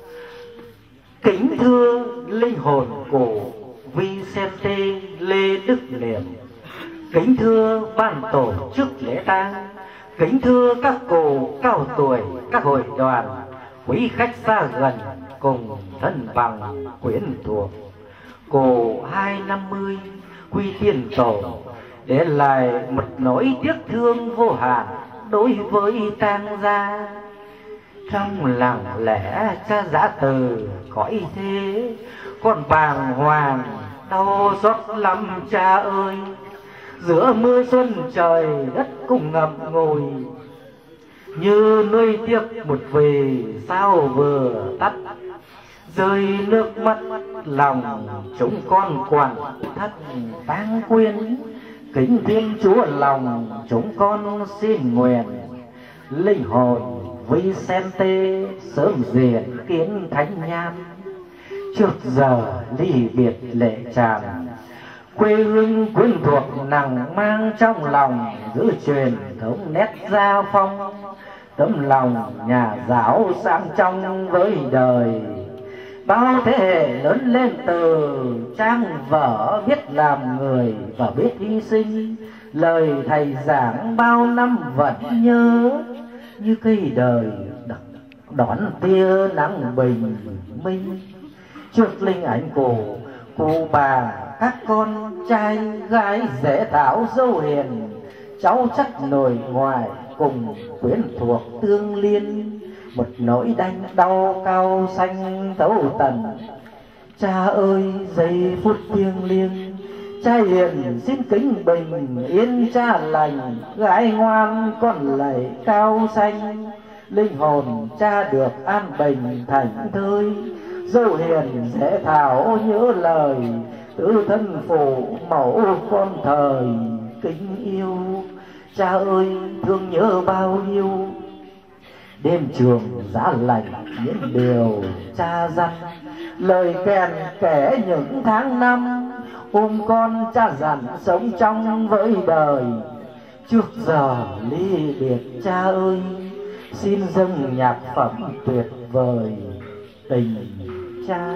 Kính thưa linh hồn của Vicente Lê Đức Nghiệm, kính thưa ban tổ chức lễ tang, Kính thưa các cụ cao tuổi, các hội đoàn, quý khách xa gần cùng thân bằng quyến thuộc. Cụ hai năm mươi quy tiên tổ để lại một nỗi tiếc thương vô hạn đối với tang gia. Trong lặng lẽ cha giã từ cõi thế, con bàng hoàng đau xót lắm cha ơi. Giữa mưa xuân trời đất cùng ngập ngùi, như nuôi tiếc một vì sao vừa tắt. Rơi nước mắt lòng chúng con quằn thắt tang quyến. Kính Thiên Chúa lòng chúng con xin nguyện, linh hồn Vicente sớm diện kiến thánh nham. Trước giờ ly biệt lệ tràn, quê hương quyến thuộc nặng mang trong lòng, giữ truyền thống nét gia phong. Tấm lòng nhà giáo sáng trong với đời, bao thế hệ lớn lên từ trang vở biết làm người và biết hy sinh. Lời thầy giảng bao năm vẫn nhớ, như cây đời đón tia nắng bình minh. Trước linh ảnh cổ cụ bà, các con trai gái dễ thảo dâu hiền, cháu chắc nội ngoại cùng quyến thuộc tương liên. Một nỗi đanh đau cao xanh thấu tận. Cha ơi giây phút thiêng liêng, cha hiền xin kính bình yên cha lành. Gái ngoan con lạy cao xanh, linh hồn cha được an bình thảnh thơi. Dâu hiền dễ thảo nhớ lời, tứ thân phụ mẫu con thời kính yêu. Cha ơi thương nhớ bao nhiêu, đêm trường giá lạnh những điều cha dặn. Lời kèn kể những tháng năm, ôm con cha dặn sống trong với đời. Trước giờ ly biệt cha ơi, xin dâng nhạc phẩm tuyệt vời tình cha.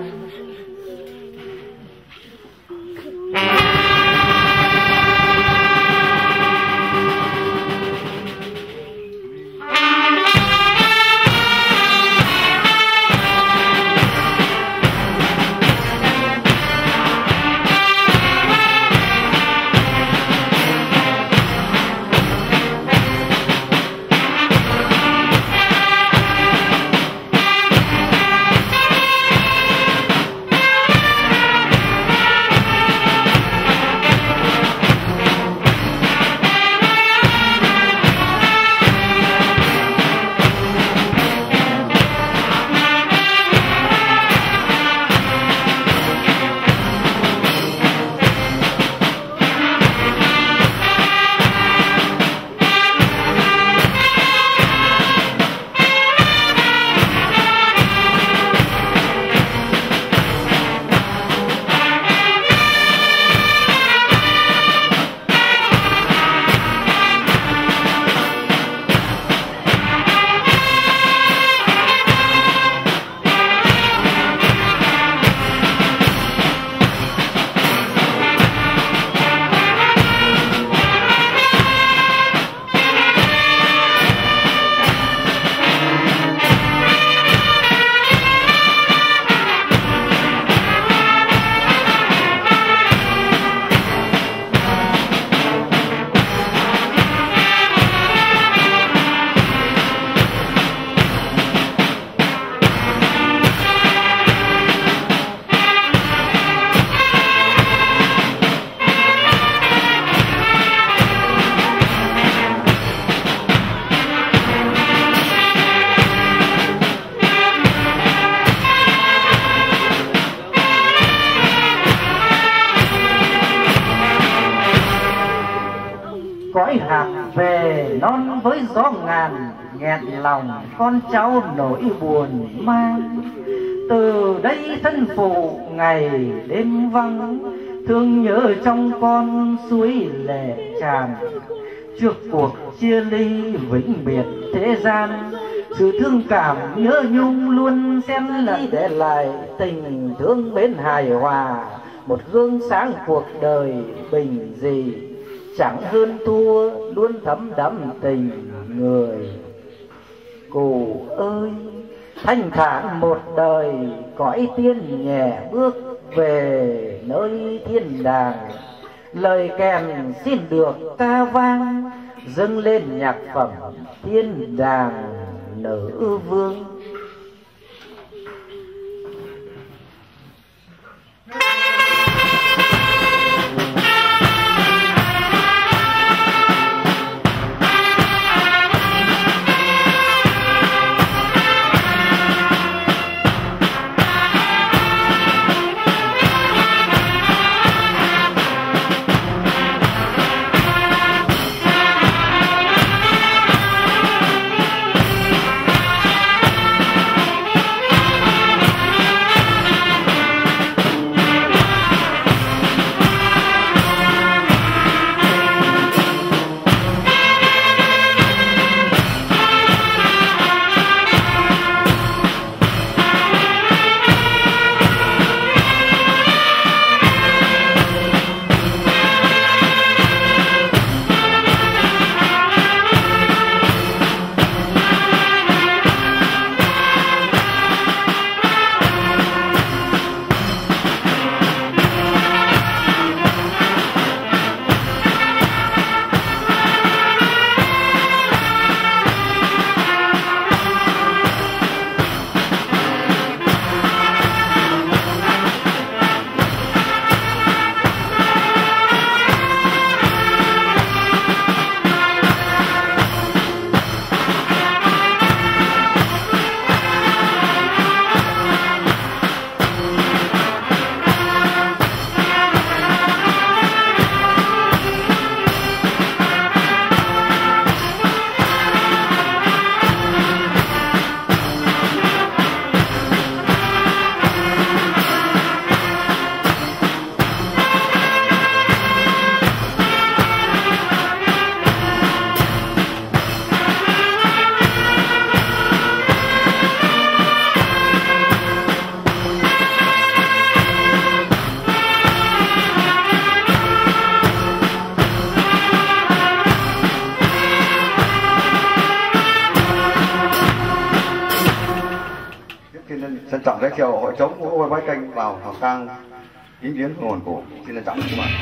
Cõi hạt về non với gió ngàn, nghẹn lòng con cháu nỗi buồn mang. Từ đây thân phụ ngày đêm vắng, thương nhớ trong con suối lệ tràn. Trước cuộc chia ly vĩnh biệt thế gian, sự thương cảm nhớ nhung luôn xen lẫn, để lại tình thương bên hài hòa, một gương sáng cuộc đời bình dị. Chẳng hơn thua luôn thấm đẫm tình người. Cụ ơi, thanh thản một đời cõi tiên nhẹ bước về nơi thiên đàng. Lời kèm xin được ca vang, dâng lên nhạc phẩm thiên đàng nữ vương. Trân trọng giới thiệu hội trống của Hội Bái Kênh vào hào tang kính viếng hồn cụ. Xin trân trọng các bạn.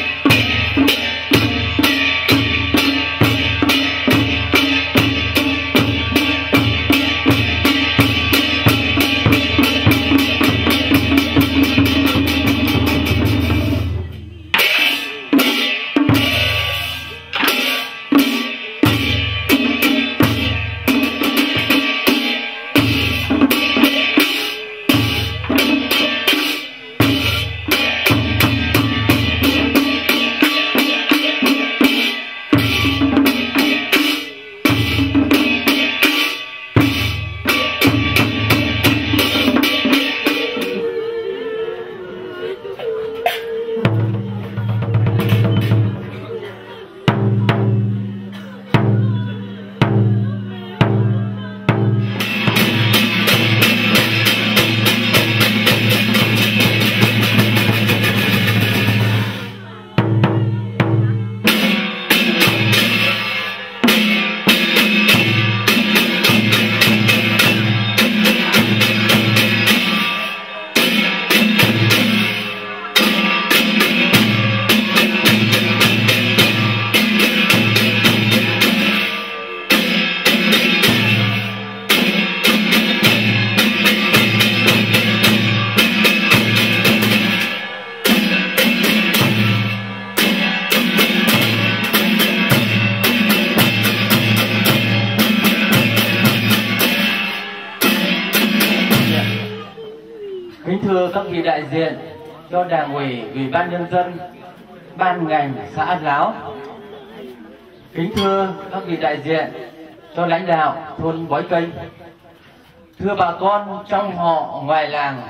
các vị đại diện cho Đảng ủy, Ủy ban nhân dân, ban ngành xã giáo. Kính thưa các vị đại diện cho lãnh đạo thôn Bói Kênh. Thưa bà con trong họ ngoài làng,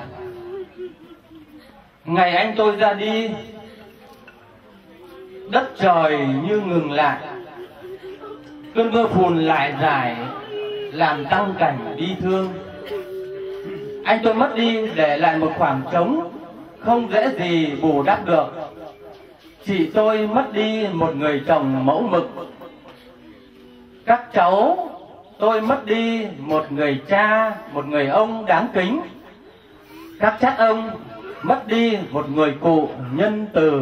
ngày anh tôi ra đi, đất trời như ngừng lại, cơn mưa phùn lại rải làm tăng cảnh bi thương. Anh tôi mất đi để lại một khoảng trống không dễ gì bù đắp được. Chị tôi mất đi một người chồng mẫu mực. các cháu, tôi mất đi một người cha, một người ông đáng kính. Các chắt ông mất đi một người cụ nhân từ.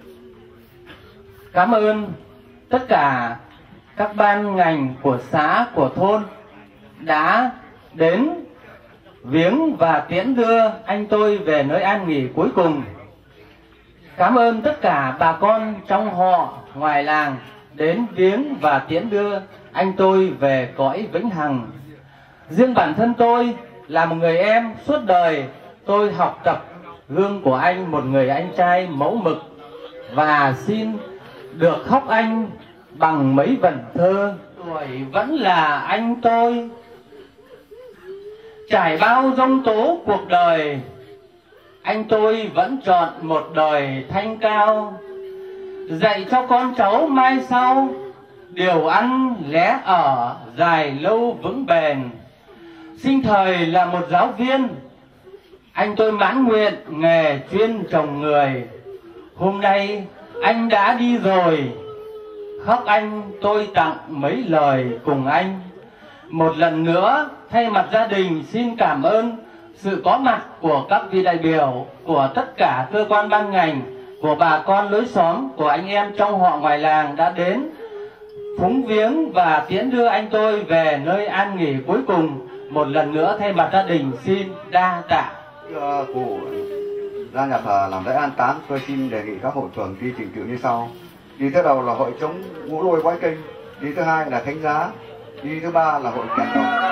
Cảm ơn tất cả các ban ngành của xã, của thôn đã đến viếng và tiễn đưa anh tôi về nơi an nghỉ cuối cùng. Cảm ơn tất cả bà con trong họ, ngoài làng đến viếng và tiễn đưa anh tôi về cõi vĩnh hằng. Riêng bản thân tôi là một người em, suốt đời tôi học tập gương của anh, một người anh trai mẫu mực, và xin được khóc anh bằng mấy vần thơ. Tuổi vẫn là anh tôi, trải bao giông tố cuộc đời, anh tôi vẫn chọn một đời thanh cao, dạy cho con cháu mai sau điều ăn lẽ ở dài lâu vững bền. Sinh thời là một giáo viên, anh tôi mãn nguyện nghề chuyên trồng người. Hôm nay anh đã đi rồi, khóc anh tôi tặng mấy lời cùng anh. Một lần nữa thay mặt gia đình xin cảm ơn sự có mặt của các vị đại biểu, của tất cả cơ quan ban ngành, của bà con lối xóm, của anh em trong họ ngoài làng đã đến phúng viếng và tiễn đưa anh tôi về nơi an nghỉ cuối cùng. Một lần nữa thay mặt gia đình xin đa tạ. Thưa cụ ra nhà thờ làm lễ an táng, tôi xin đề nghị các hội trưởng ghi trình tự như sau. Đi thứ đầu là hội chống ngũ lôi quái kinh, đi thứ hai là thánh giá, đi thứ ba là hội kèn đồng.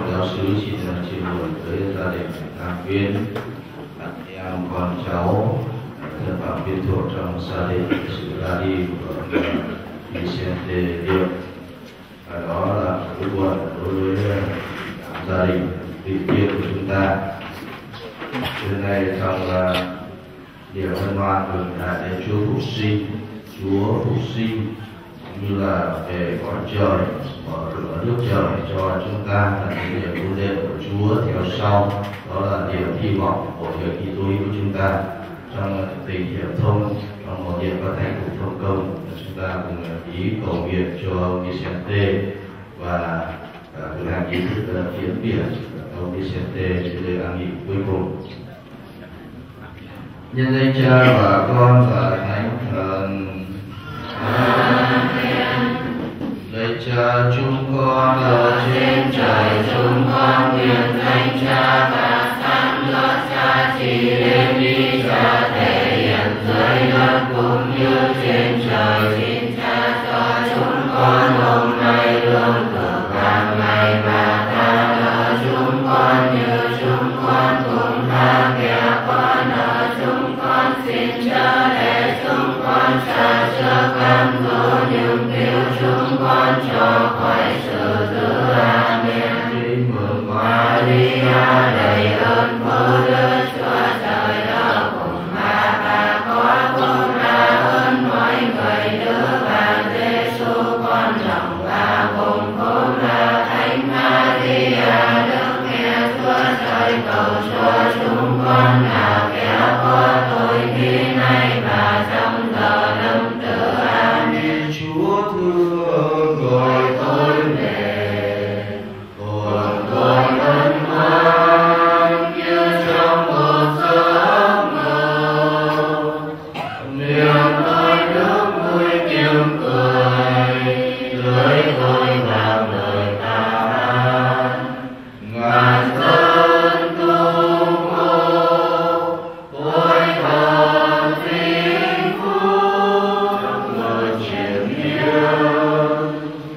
giáo sứ xin chia buồn với gia đình Tam Quyến, anh em con cháu, thân phạm viên thuộc trong gia đình sự ra đi của Vicente Điệp. Và đó là nỗi buồn đối với gia đình vị tiên của chúng ta. Hôm nay trong uh, điều hân hoan mừng đại lễ Chúa Phục Sinh, Chúa Phục Sinh như là về cõi trời, mở cửa nước trời cho chúng ta, là cái điều ưu lệ của Chúa theo sau. Đó là điều hy vọng của người Kitô hữu của chúng ta trong tình hiệp thông, trong một điện phát thanh của Phong Công. Chúng ta cùng ý cầu nguyện cho Vicente và thực hành nghi thức hiến biển ông Vicente trên đời an nghỉ cuối cùng. Nhân danh Cha và Con và Thánh Thần. Lạy Cha chúng con ở trên trời, chúng con nguyện danh Cha và sáng lót Cha chỉ đến đi cho thể hiện dưới đất cũng như trên trời. Xin Cha cho chúng con hôm nay lương thực hàng ngày và tha nợ chúng con như chúng con cũng tha kẻ có nợ chúng con. Xin Cha để chúng con xa trước cám dỗ nhưng cứu chúng con cho khỏi sự dữ. Amen. Kính mừng Maria đầy ơn phước Đức Chúa Trời ở cùng bà bà có phúc đa hơn mọi người nữ và Giêsu con lòng bà cùng phúc là Thánh Maria Đức Mẹ Chúa Trời cầu cho chúng con là kẻ có tội khi nay và trong giờ lâm tử. Amen. Chúa thương gọi tôi về, hồn tôi ân hoan như trong một giấc mơ. Miệng tôi nước vui tiếng cười, lưỡi tôi vang lời ca hát. Ngàn dân tung hô, tôi thật vinh phúc một triền miên.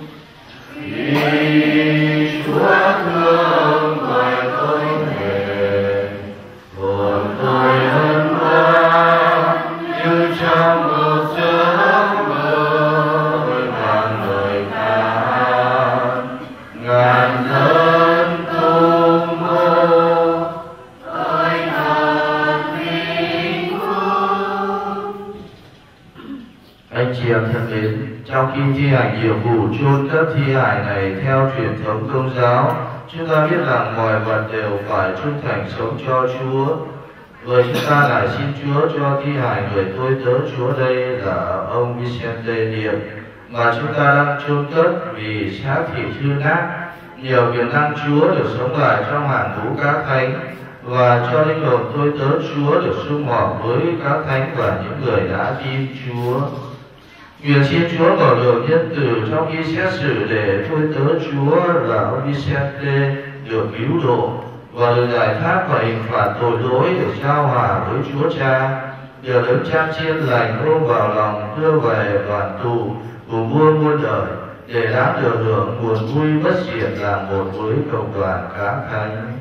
Vì Chúa thương gọi tôi về, hồn tôi hân hoan như trong một giấc mơ. Vang lời ca hát, ngàn dân tung hô, tôi thật vinh phúc. Anh chị em thân mến, trong khi thi hành nhiệm vụ chôn cất thi hài này theo truyền thống Công giáo, chúng ta biết rằng mọi vật đều phải trung thành sống cho Chúa. Vậy chúng ta lại xin Chúa cho thi hài người tôi tớ Chúa đây là ông Vicente Điệp mà chúng ta đang chôn cất vì xác thịt hư nát, nhiều quyền năng Chúa được sống lại trong hàng ngũ các thánh, và cho linh hồn tôi tớ Chúa được sum họp với các thánh và những người đã tin Chúa. Nguyện xin Chúa mở đường nhân từ trong khi xét xử để tôi tớ Chúa là ông Vicente được cứu độ và được giải thoát khỏi hình phạt tội lỗi, được giao hòa với Chúa Cha, được đấng Cha chiên lành ôm vào lòng đưa về đoàn tù cùng vua muôn đời, để đã được hưởng nguồn vui bất diệt là một với cộng đoàn các thánh.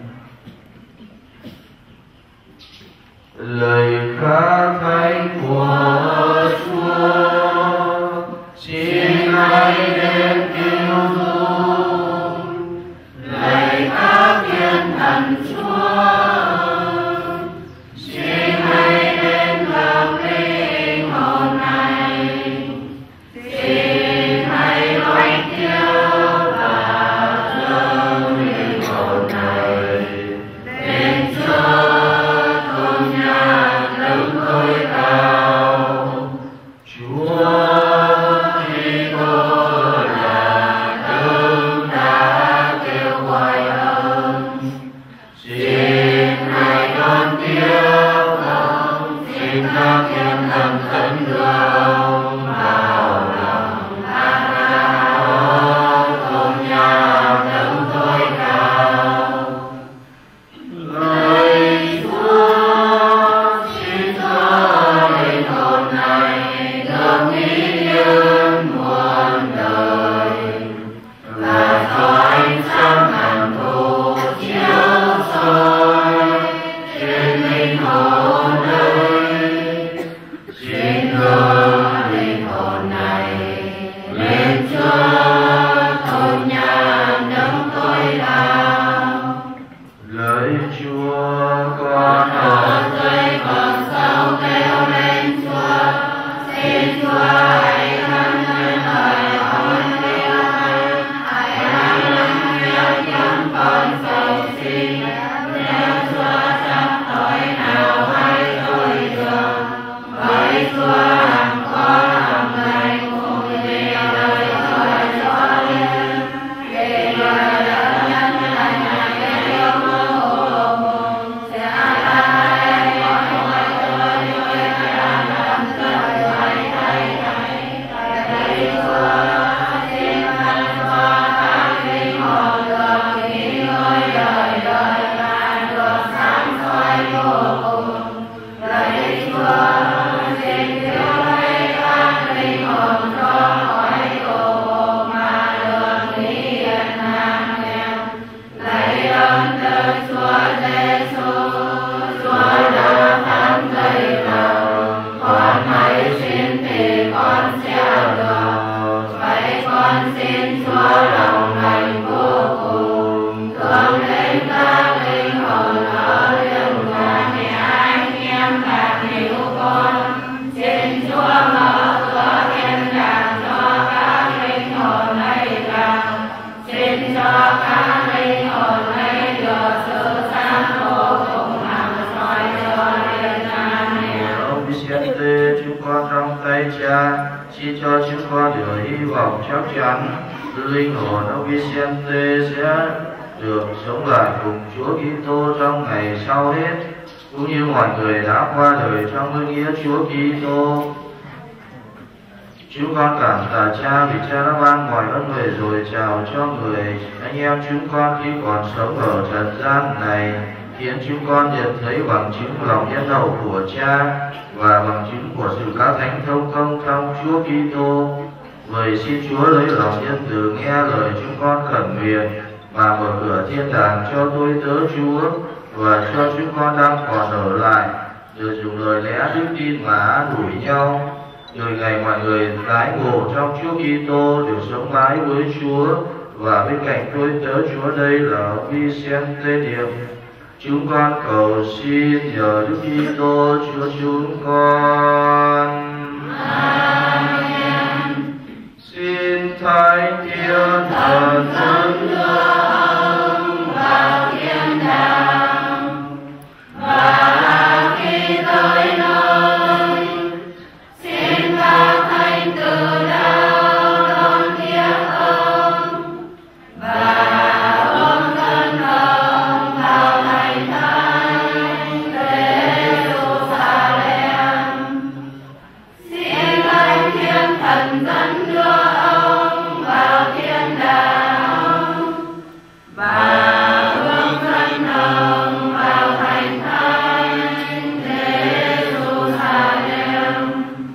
Lời ca thánh của Chúa xin hãy đến cứu giúp. Lời các thiên thần Chúa xin hãy đến gặp linh hồn này. Xin hãy gọi kêu và dâng linh hồn này đến Chúa cùng nhà đấng tối cao. Chúa Kitô là hướng đến các linh hồn ở riêng nhà mẹ anh em và hiểu con. Xin Chúa mở cửa thiên đàng cho các linh hồn ấy rằng, xin cho các linh hồn ấy được sự sáng vô cùng hằng soi cho đến Amen. Vicente, chúng con trong tay Cha, xin cho chúng con được hy vọng chắc chắn linh hồn ông Vicente sẽ được sống lại cùng Chúa Kitô trong ngày sau hết, cũng như mọi người đã qua đời trong ơn nghĩa Chúa Kitô. Chúng con cảm tạ Cha vì Cha đã ban mọi ơn huệ rồi chào cho người anh em chúng con khi còn sống ở trần gian này, khiến chúng con nhận thấy bằng chứng lòng nhân hậu của Cha và bằng chứng của sự các thánh thông công trong Chúa Kitô. Vậy xin Chúa lấy lòng nhân từ nghe lời chúng con khẩn nguyện và mở cửa thiên đàng cho tôi tớ Chúa, và cho chúng con đang còn ở lại được dùng lời lẽ đức tin mà an ủi nhau. Rồi ngày mọi người tái ngộ trong Chúa Kitô được sống mãi với Chúa, và bên cạnh tôi tớ Chúa đây là Vicente Điệp. Chúng con cầu xin nhờ Đức Kitô Chúa chúng con. Amen. Xin Thánh Thiên Thần dẫn đưa ông vào thiên đàng, và khi tới nơi, xin các thánh tử đạo đón tiếp ông và ôm thân ông vào thành thánh Jerusalem. Xin Thánh Thiên Thần dẫn đưa ông vào thiên đàng và ôm thân ông vào thành thánh Jerusalem.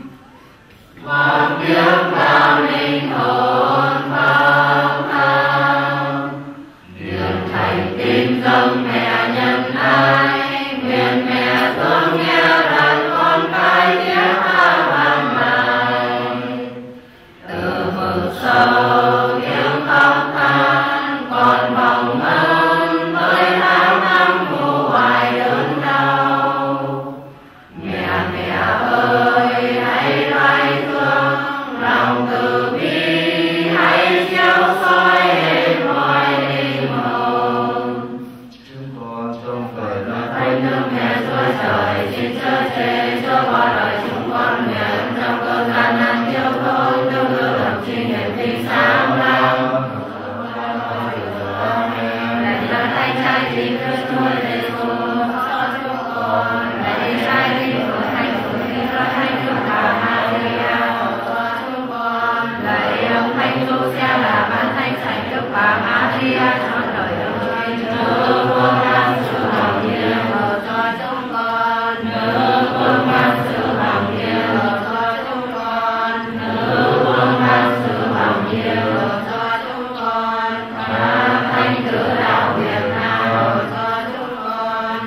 Con biết bao linh hồn bao thao, niềm thành kính dâng mẹ nhân ái, nguyện mẹ thương nghe rằng con cái tiếng hát vang vang. Từ vực sâu tiếng khóc than còn vòng ân với tháng năm ngủ hoài đớn đau. Mẹ mẹ ơi hãy loay thương, lòng từ bi hãy chiếu soi hết mọi linh hồn. chúng con trong thời đại Thánh nước mẹ Chúa trời, xin chớ chê cho qua đời chúng con nguyện trong cơn gian nan thiếu thốn, tương đưa lập chi niệm tinh sáng lắm. Lạy là Thánh Trai Thánh Chúa Chúa Giêsu, cho chúng con. Lạy Trai Linh Hồn Thánh Chúa Thánh Chúa Thánh Chúa Bà Maria, cho chúng con. Lạy ông Thánh Chúa Xe là ban Thánh Thánh Đức Bà Maria, cho đời ơi. Nhớ quân ban sự hồng nhiên cho chúng con. Nhớ quân ban sự hồng nhiên cho chúng con. Nhớ quân ban sự hồng nhiên cho chúng con. Các thánh tử đạo Việt Nam cho chúng con.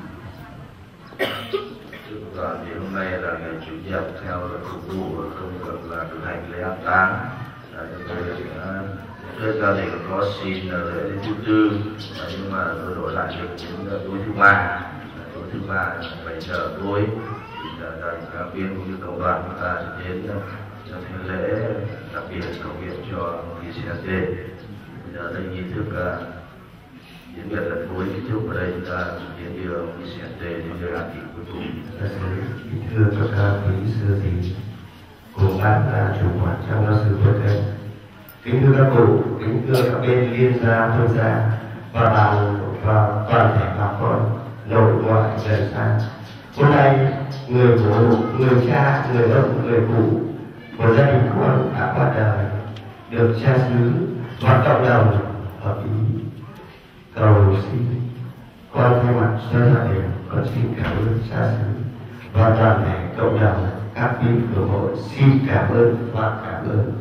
Chúng ta thì hôm nay là ngày chủ nhật theo luật phục vụ và không được là thực hành lễ an táng. Trước gia đình có xin là lễ thứ tư, nhưng mà tôi đổi lại được đến tối thứ ba. Tối thứ ba bảy giờ tối thì gia đình các viên cũng như cộng đoàn chúng ta sẽ đến trong cái lễ đặc biệt cầu nguyện cho Vicente. Bây giờ đây nghi thức diễn biệt lần cuối kết thúc ở đây, chúng ta tiến đưa Vicente đến nơi an nghỉ cuối cùng. Thưa các ca quý sư thí cùng ban là chủ quản trong giáo sư Phật Thầy, kính thưa các cụ, kính thưa các bên liên gia thương gia và bạn và toàn thể bà con nội ngoại gần xa. Hôm nay người bố, người cha, người ông, người cụ của gia đình con đã qua đời, được cha xứ và cộng đồng hợp ý cầu xin. Con thay mặt cho gia đình con xin cảm ơn cha xứ và toàn thể cộng đồng các vị của hội xin cảm ơn và cảm ơn.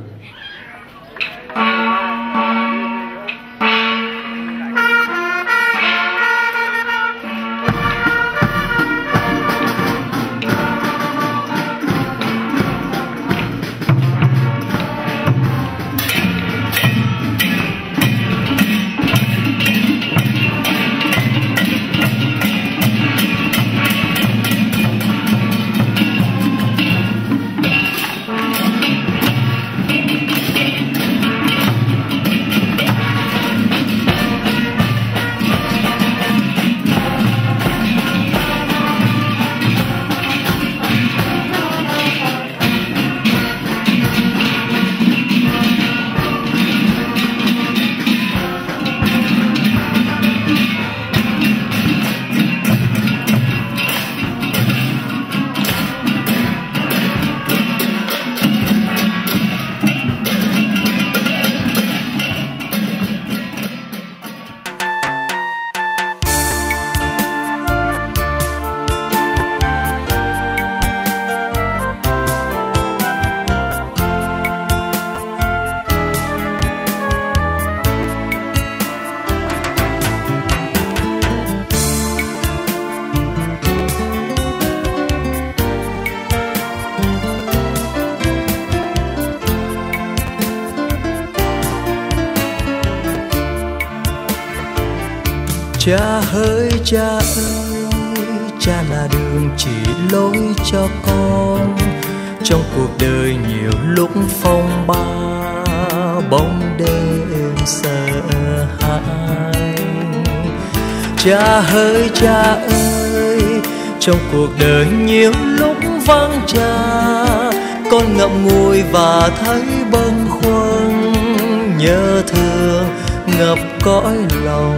Cha hỡi cha ơi, cha là đường chỉ lối cho con. Trong cuộc đời nhiều lúc phong ba, bóng đêm sợ hãi. Cha hỡi cha ơi, trong cuộc đời nhiều lúc vắng cha, con ngậm ngùi và thấy bâng khuâng, nhớ thương ngập cõi lòng.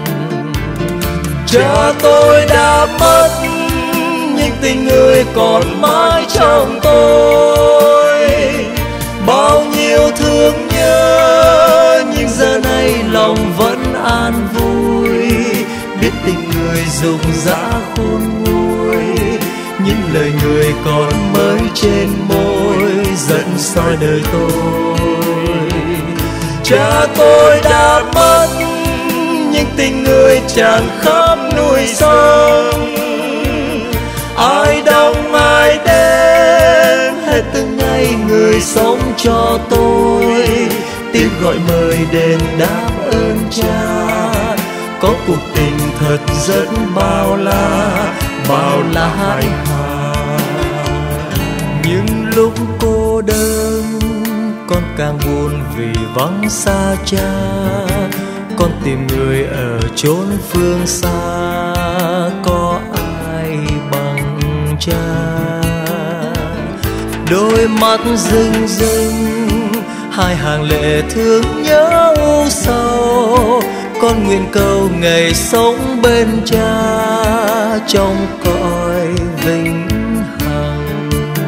Cha tôi đã mất, nhưng tình người còn mãi trong tôi. Bao nhiêu thương nhớ, nhưng giờ này lòng vẫn an vui. Biết tình người rụng rã khôn nguôi, những lời người còn mới trên môi dẫn soi đời tôi. Cha tôi đã mất, nhưng tình người tràn khắp núi sông. Ai đông ai đến, hết từng ngày người sống cho tôi. Tiếng gọi mời đền đáp ơn cha, có cuộc tình thật rất bao la, bao la hài hà. Nhưng lúc cô đơn, con càng buồn vì vắng xa cha. Con tìm người ở chốn phương xa, có ai bằng cha. Đôi mắt rưng rưng, hai hàng lệ thương nhớ u sầu. Con nguyện cầu ngày sống bên cha, trong cõi vĩnh hằng.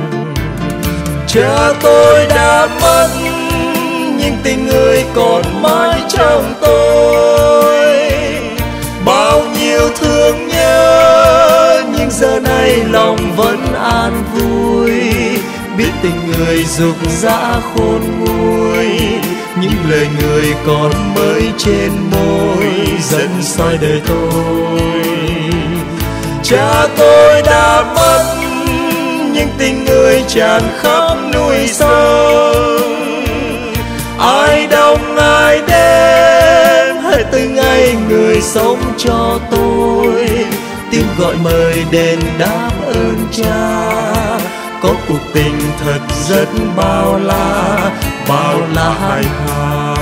Cha tôi đã mất, nhưng tình người còn mãi trong tôi. Bao nhiêu thương nhớ, nhưng giờ này lòng vẫn an vui. Biết tình người rục rã khôn nguôi, những lời người còn mới trên môi dẫn soi đời tôi. Cha tôi đã mất, nhưng tình người tràn khắp núi sông. Ai đông ai đến, hãy từng ngày người sống cho tôi. Tiếng gọi mời đền đáp ơn cha, có cuộc tình thật rất bao la, bao la hài hà.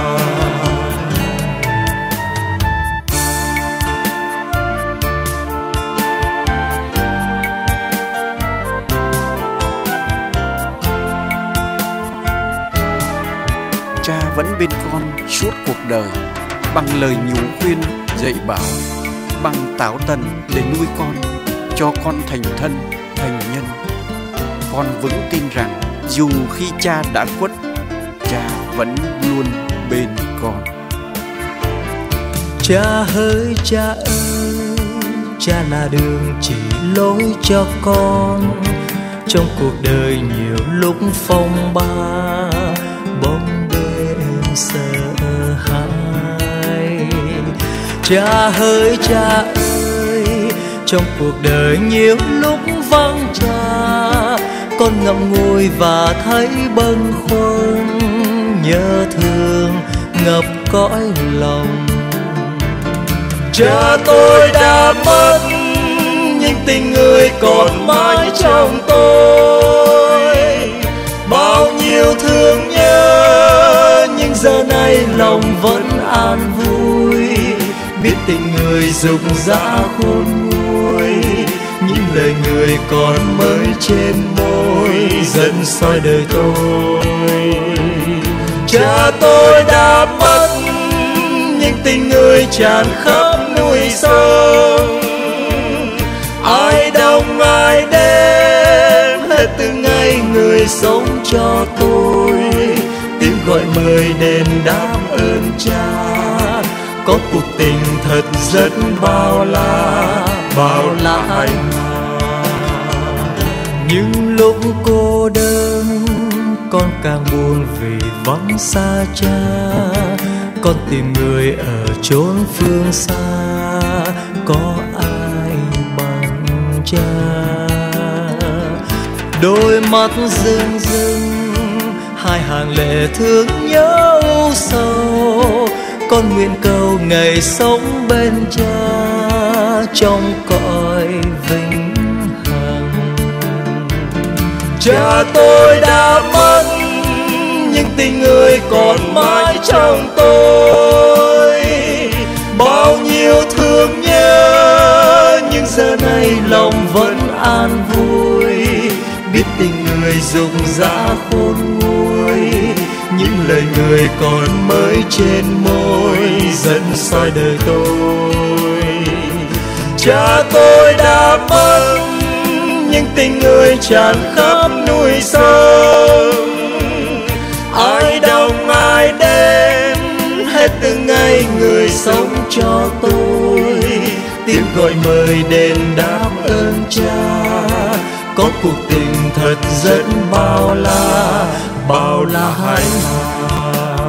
Cha vẫn bên con suốt cuộc đời, bằng lời nhủ khuyên dạy bảo, bằng táo tần để nuôi con, cho con thành thân thành nhân. Con vững tin rằng dù khi cha đã khuất, cha vẫn luôn bên con. Cha hỡi cha ơi, cha là đường chỉ lối cho con. Trong cuộc đời nhiều lúc phong ba, bóng đêm sợ hãi. Cha hỡi cha ơi, trong cuộc đời nhiều lúc vắng cha, con ngậm ngùi và thấy bâng khuâng, nhớ thương ngập cõi lòng. Cha tôi đã mất, nhưng tình người còn mãi trong tôi. Bao nhiêu thương nhớ, nhưng giờ này lòng vẫn an vui. Biết tình người rục rã khôn nguôi, những lời người còn mới trên môi dẫn soi đời tôi. Cha tôi đã mất, nhưng tình người tràn khắp núi sông. Ai đông ai đến, hết từng ngày người sống cho tôi. Tiếng gọi mời đền đáp ơn cha, có cuộc tình thật rất bao la, bao la hài hà. Nhưng lúc cô đơn, con càng buồn vì vắng xa cha. Con tìm người ở chốn phương xa, có ai bằng cha. Đôi mắt rưng rưng, hai hàng lệ thương nhớ u sầu. Con nguyện cầu ngày sống bên cha, trong cõi vĩnh hằng. Cha tôi đã mất nhưng tình người còn mãi trong tôi, bao nhiêu thương nhớ nhưng giờ này lòng vẫn an vui, biết tình người rụng rã khôn nguôi, những lời người còn mới trên môi dẫn soi đời tôi. Cha tôi đã mất nhưng tình người tràn khắp núi sông, ai đông ai đến hết từng ngày người sống cho tôi, tiếng gọi mời đền đáp ơn cha, có cuộc tình thật rất bao la, bao la hạnh hà.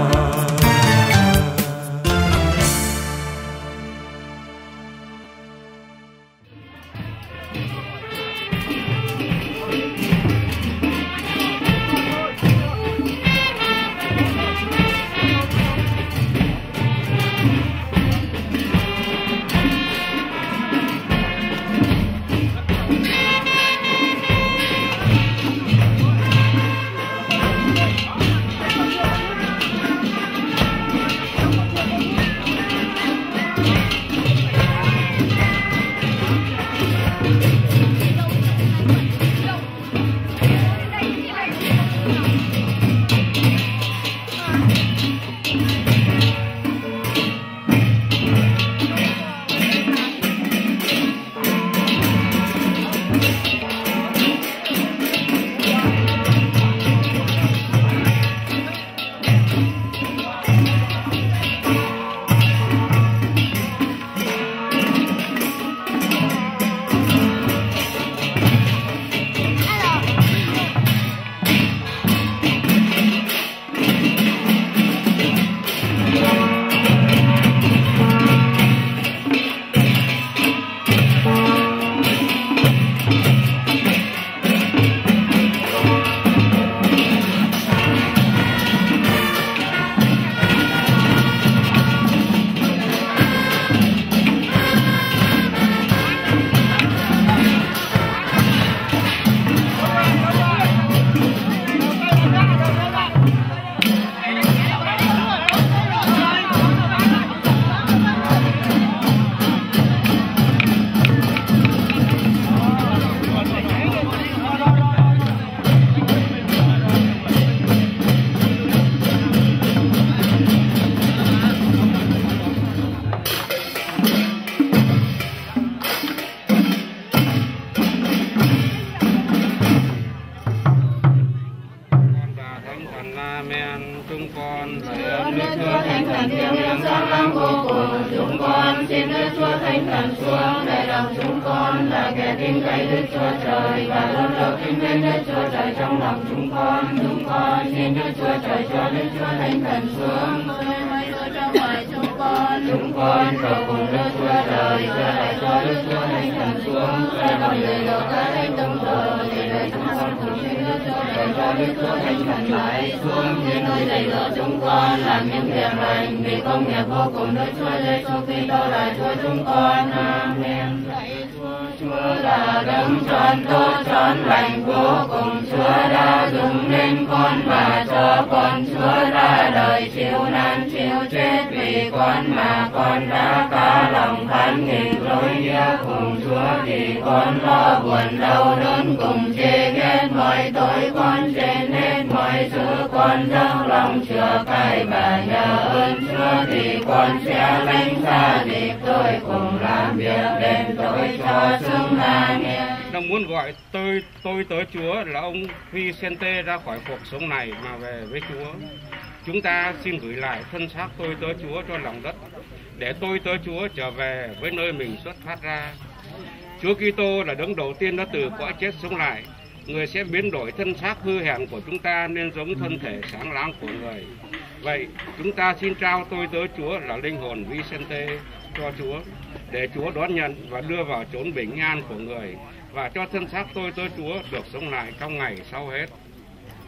Ông muốn gọi tôi tôi tới Chúa là ông Vicente ra khỏi cuộc sống này mà về với Chúa. Chúng ta xin gửi lại thân xác tôi tới Chúa cho lòng đất, để tôi tới Chúa trở về với nơi mình xuất phát ra. Chúa Kitô là đấng đầu tiên đã từ cõi chết sống lại. Người sẽ biến đổi thân xác hư hèn của chúng ta nên giống thân thể sáng láng của người. Vậy chúng ta xin trao tôi tới Chúa là linh hồn Vicente cho Chúa, để Chúa đón nhận và đưa vào chốn bình an của người, và cho thân xác tôi tới Chúa được sống lại trong ngày sau hết.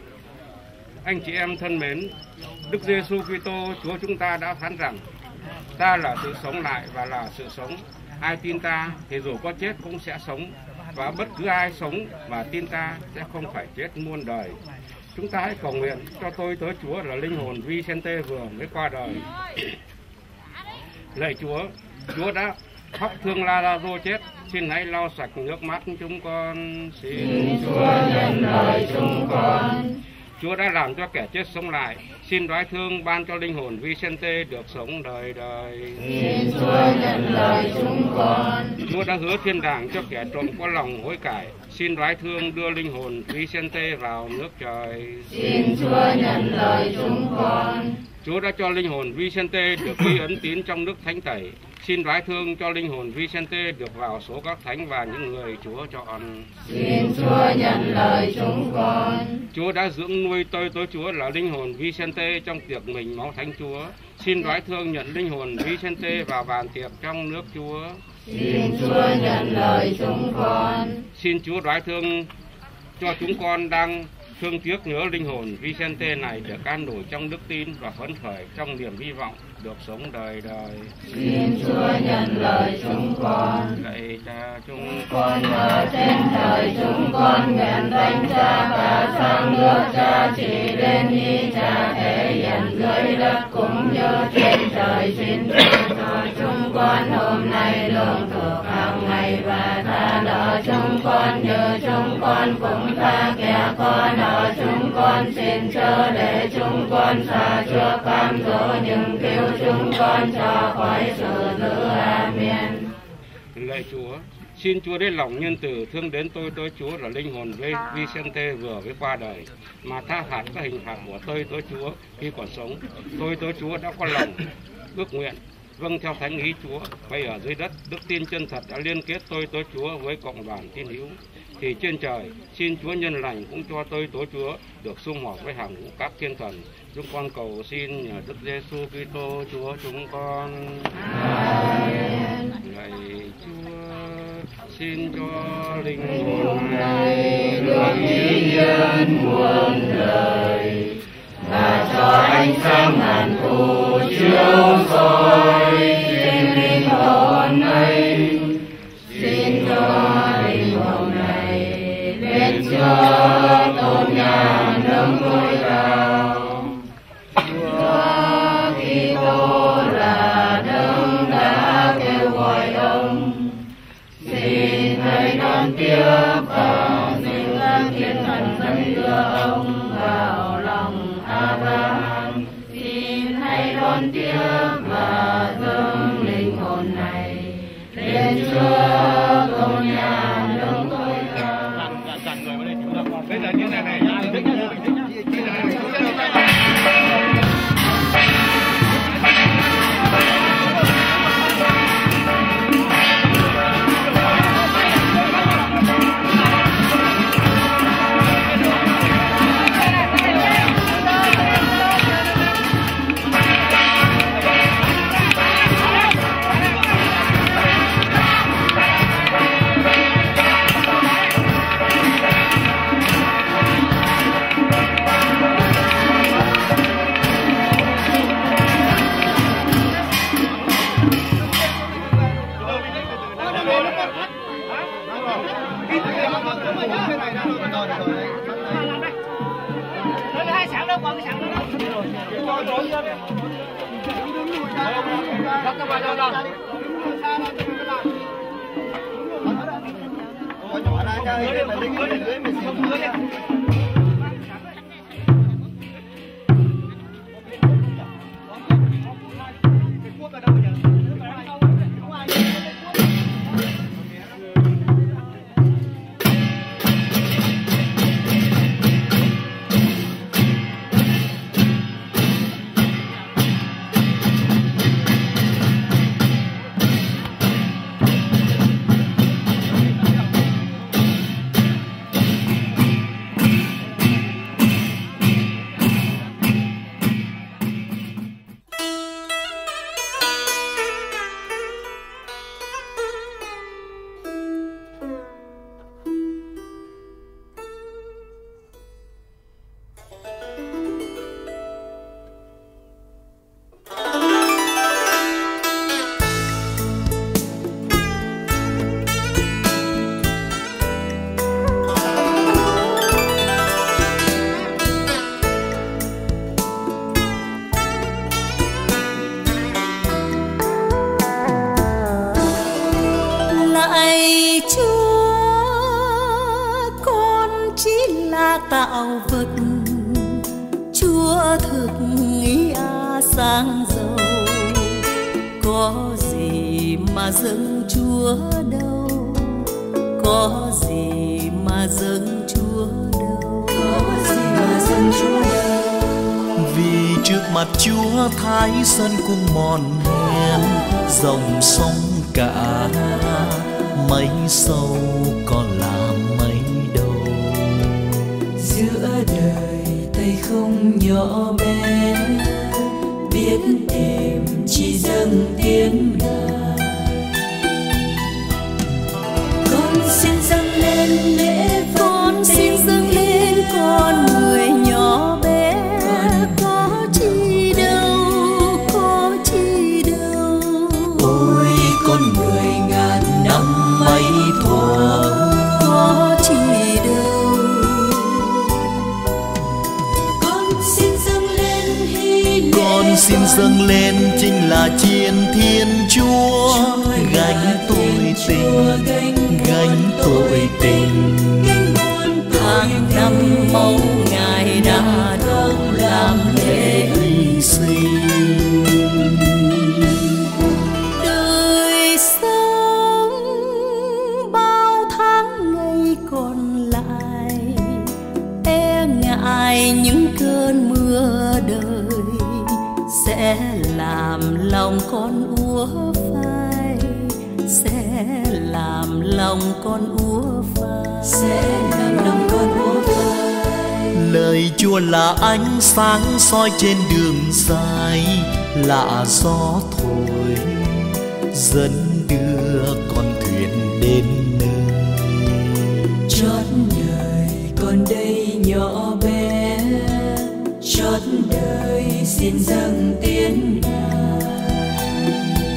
Anh chị em thân mến, Đức Giêsu Kitô Chúa chúng ta đã phán rằng: Ta là sự sống lại và là sự sống. Ai tin ta thì dù có chết cũng sẽ sống, và bất cứ ai sống và tin ta sẽ không phải chết muôn đời. Chúng ta hãy cầu nguyện cho tôi tớ Chúa là linh hồn Vicente vừa mới qua đời. Lạy Chúa, Chúa đã khóc thương Lazaro chết, xin hãy lau sạch nước mắt chúng con. Xin Chúa nhận lời chúng con. Chúa đã làm cho kẻ chết sống lại, xin đoái thương ban cho linh hồn Vicente được sống đời đời. Xin Chúa nhận lời chúng con. Chúa đã hứa thiên đàng cho kẻ trộm có lòng hối cải, xin đoái thương đưa linh hồn Vicente vào nước trời. Xin Chúa nhận lời chúng con. Chúa đã cho linh hồn Vicente được ghi ấn tín trong nước thánh tẩy, xin đoái thương cho linh hồn Vicente được vào số các thánh và những người Chúa chọn. Xin Chúa nhận lời chúng con. Chúa đã dưỡng nuôi tôi tớ Chúa là linh hồn Vicente trong tiệc mình máu thánh Chúa, xin đoái thương nhận linh hồn Vicente vào bàn tiệc trong nước Chúa. Xin Chúa nhận lời chúng con. Xin Chúa đoái thương cho chúng con đang thương tiếc nhớ linh hồn Vicente này được an ủi trong đức tin và phấn khởi trong niềm hy vọng được sống đời đời. Xin Chúa nhận lời chúng con. Lạy Cha chúng con ở trên trời, chúng con nguyện danh Cha và sang nước Cha chỉ đến ý Cha thể hiện dưới đất cũng như trên trời. Xin cho chúng con hôm nay lương thực hàng ngày, và tha nợ chúng con như chúng con cũng tha kẻ có nợ chúng con. Xin chớ để chúng con xa trước cám dỗ, nhưng cứu chúng con cho khỏi sự dữ. Amen. Lạy Chúa, xin Chúa đến lòng nhân từ thương đến tôi tớ Chúa là linh hồn Vicente vừa mới qua đời, mà tha phạt các hình phạt của tôi tớ Chúa khi còn sống. Tôi tớ Chúa đã có lòng ước nguyện vâng theo thánh ý Chúa, vậy ở dưới đất đức tin chân thật đã liên kết tôi tớ Chúa với cộng đoàn tín hữu. Thì trên trời xin Chúa nhân lành cũng cho tôi tớ Chúa được sum họp với hàng ngũ các thiên thần. Chúng con cầu xin nhờ Đức Giêsu Kitô Chúa chúng con. Amen. Lạy Chúa, xin cho linh hồn này được ý nhân muôn đời, và cho ánh sáng ngàn thu chiếu soi trên linh hồn này. Xin cho linh hồn này lên trước tôn nhà nâng tôi cao. Chúa Kitô là đấng đã kêu gọi ông, xin hãy đón tiếp và xin các thiên thần dẫn đưa ông vào lòng Abraham. Xin hãy đón tiếp và dâng linh hồn này lên trước tôn nhà nâng tôi cao. Đây là như này này. lạy Chúa, con chỉ là tạo vật, Chúa thực nghĩa sang giàu, có gì mà dâng Chúa đâu, có gì mà dâng Chúa đâu, có gì mà dâng Chúa đâu. Vì trước mặt Chúa Thái Sơn cung mòn hèn, dòng sông cả mấy sâu còn làm mấy đâu. Giữa đời Thầy không nhỏ bé, biết tìm chỉ dâng tiếng Ngài. Con xin dâng lên lễ con xin dâng lên con người nhỏ bé, có chi đâu, có chi đâu. Ôi con người ngàn năm mấy thuở, có chi đâu. Con xin dâng lên hy lễ, con xin dâng lên chính là chiến Thiên Chúa, gánh tội tình, gánh tội tình. Tháng năm máu Ngài đã đổ làm lễ hy sinh. Đời sống bao tháng ngày còn lại, e ngại những cơn mưa đời sẽ làm lòng con úa phai, sẽ làm lòng con úa phai, sẽ làm lòng con úa phai. Lời Chúa là ánh sáng soi trên đường dài, là gió thổi dẫn đưa con thuyền đến nơi. Chót đời con đây nhỏ bé, chót đời xin dâng tiếng Ngài.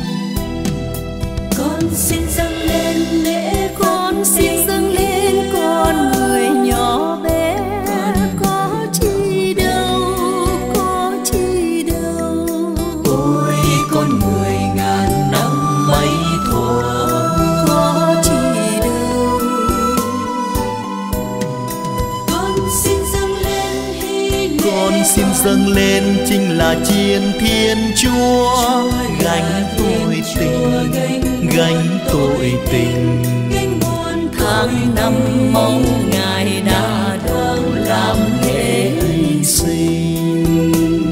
Con xin dâng lên lễ con xin dâng lên con người nhỏ bé, có chi đâu, có chi đâu. Ôi con người ngàn năm mấy thuở, có chi đâu. Con xin dâng lên hy lễ, con xin dâng lên chính là chiến Thiên Chúa, gánh tội tình, gánh tội tình. Tháng năm máu Ngài đã đổ làm lễ hy sinh.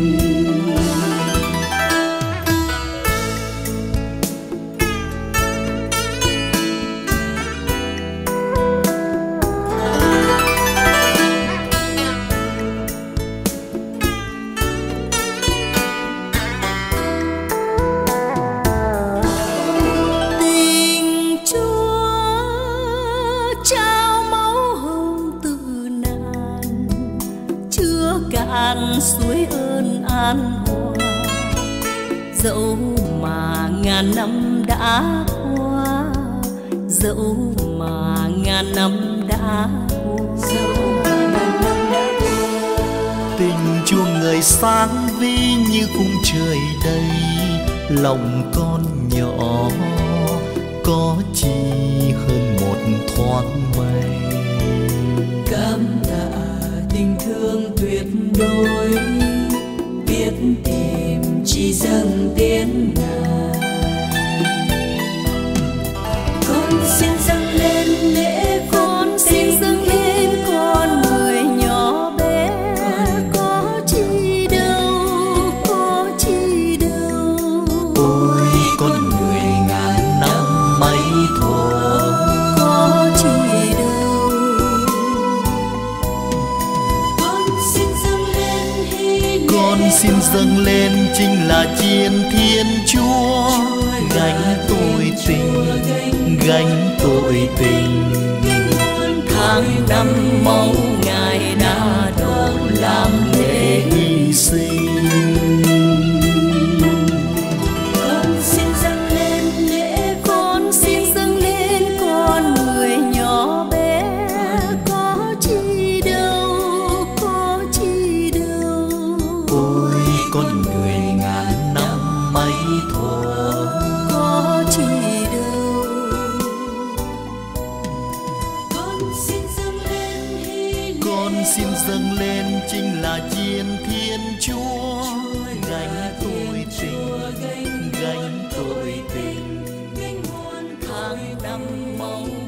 Tình Chúa trao máu hồng từ nạn, chứa cạn suối ơn an hòa. Dẫu mà ngàn năm đã qua, dẫu mà ngàn năm đã qua, dẫu mà ngàn năm đã qua. Tình Chúa người sáng vi như khung trời đây, lòng con nhỏ có chi hơn một thoáng mây. Cảm tạ tình thương tuyệt đối, biết tìm chỉ dâng tiếng Ngài. Con xin dâng lên lễ con xin dâng lên con người nhỏ bé, có chi đâu, có chi đâu. Ôi con người ngàn năm mấy thuở, có chi đâu. Con xin dâng lên hy lễ, con xin dâng lên chính là chiến Thiên Chúa, gánh tội tình, gánh tội tình. Tháng năm máu Ngài đã đổ làm lễ hy sinh. Con xin dâng lên lễ con xin dâng lên con người nhỏ bé, có chi đâu, có chi đâu. Ôi con người ngàn năm mấy thuở, có chi đâu. xin dâng lên chính là chiến Thiên Chúa, gánh tội tình, gánh tội tình, tháng năm máu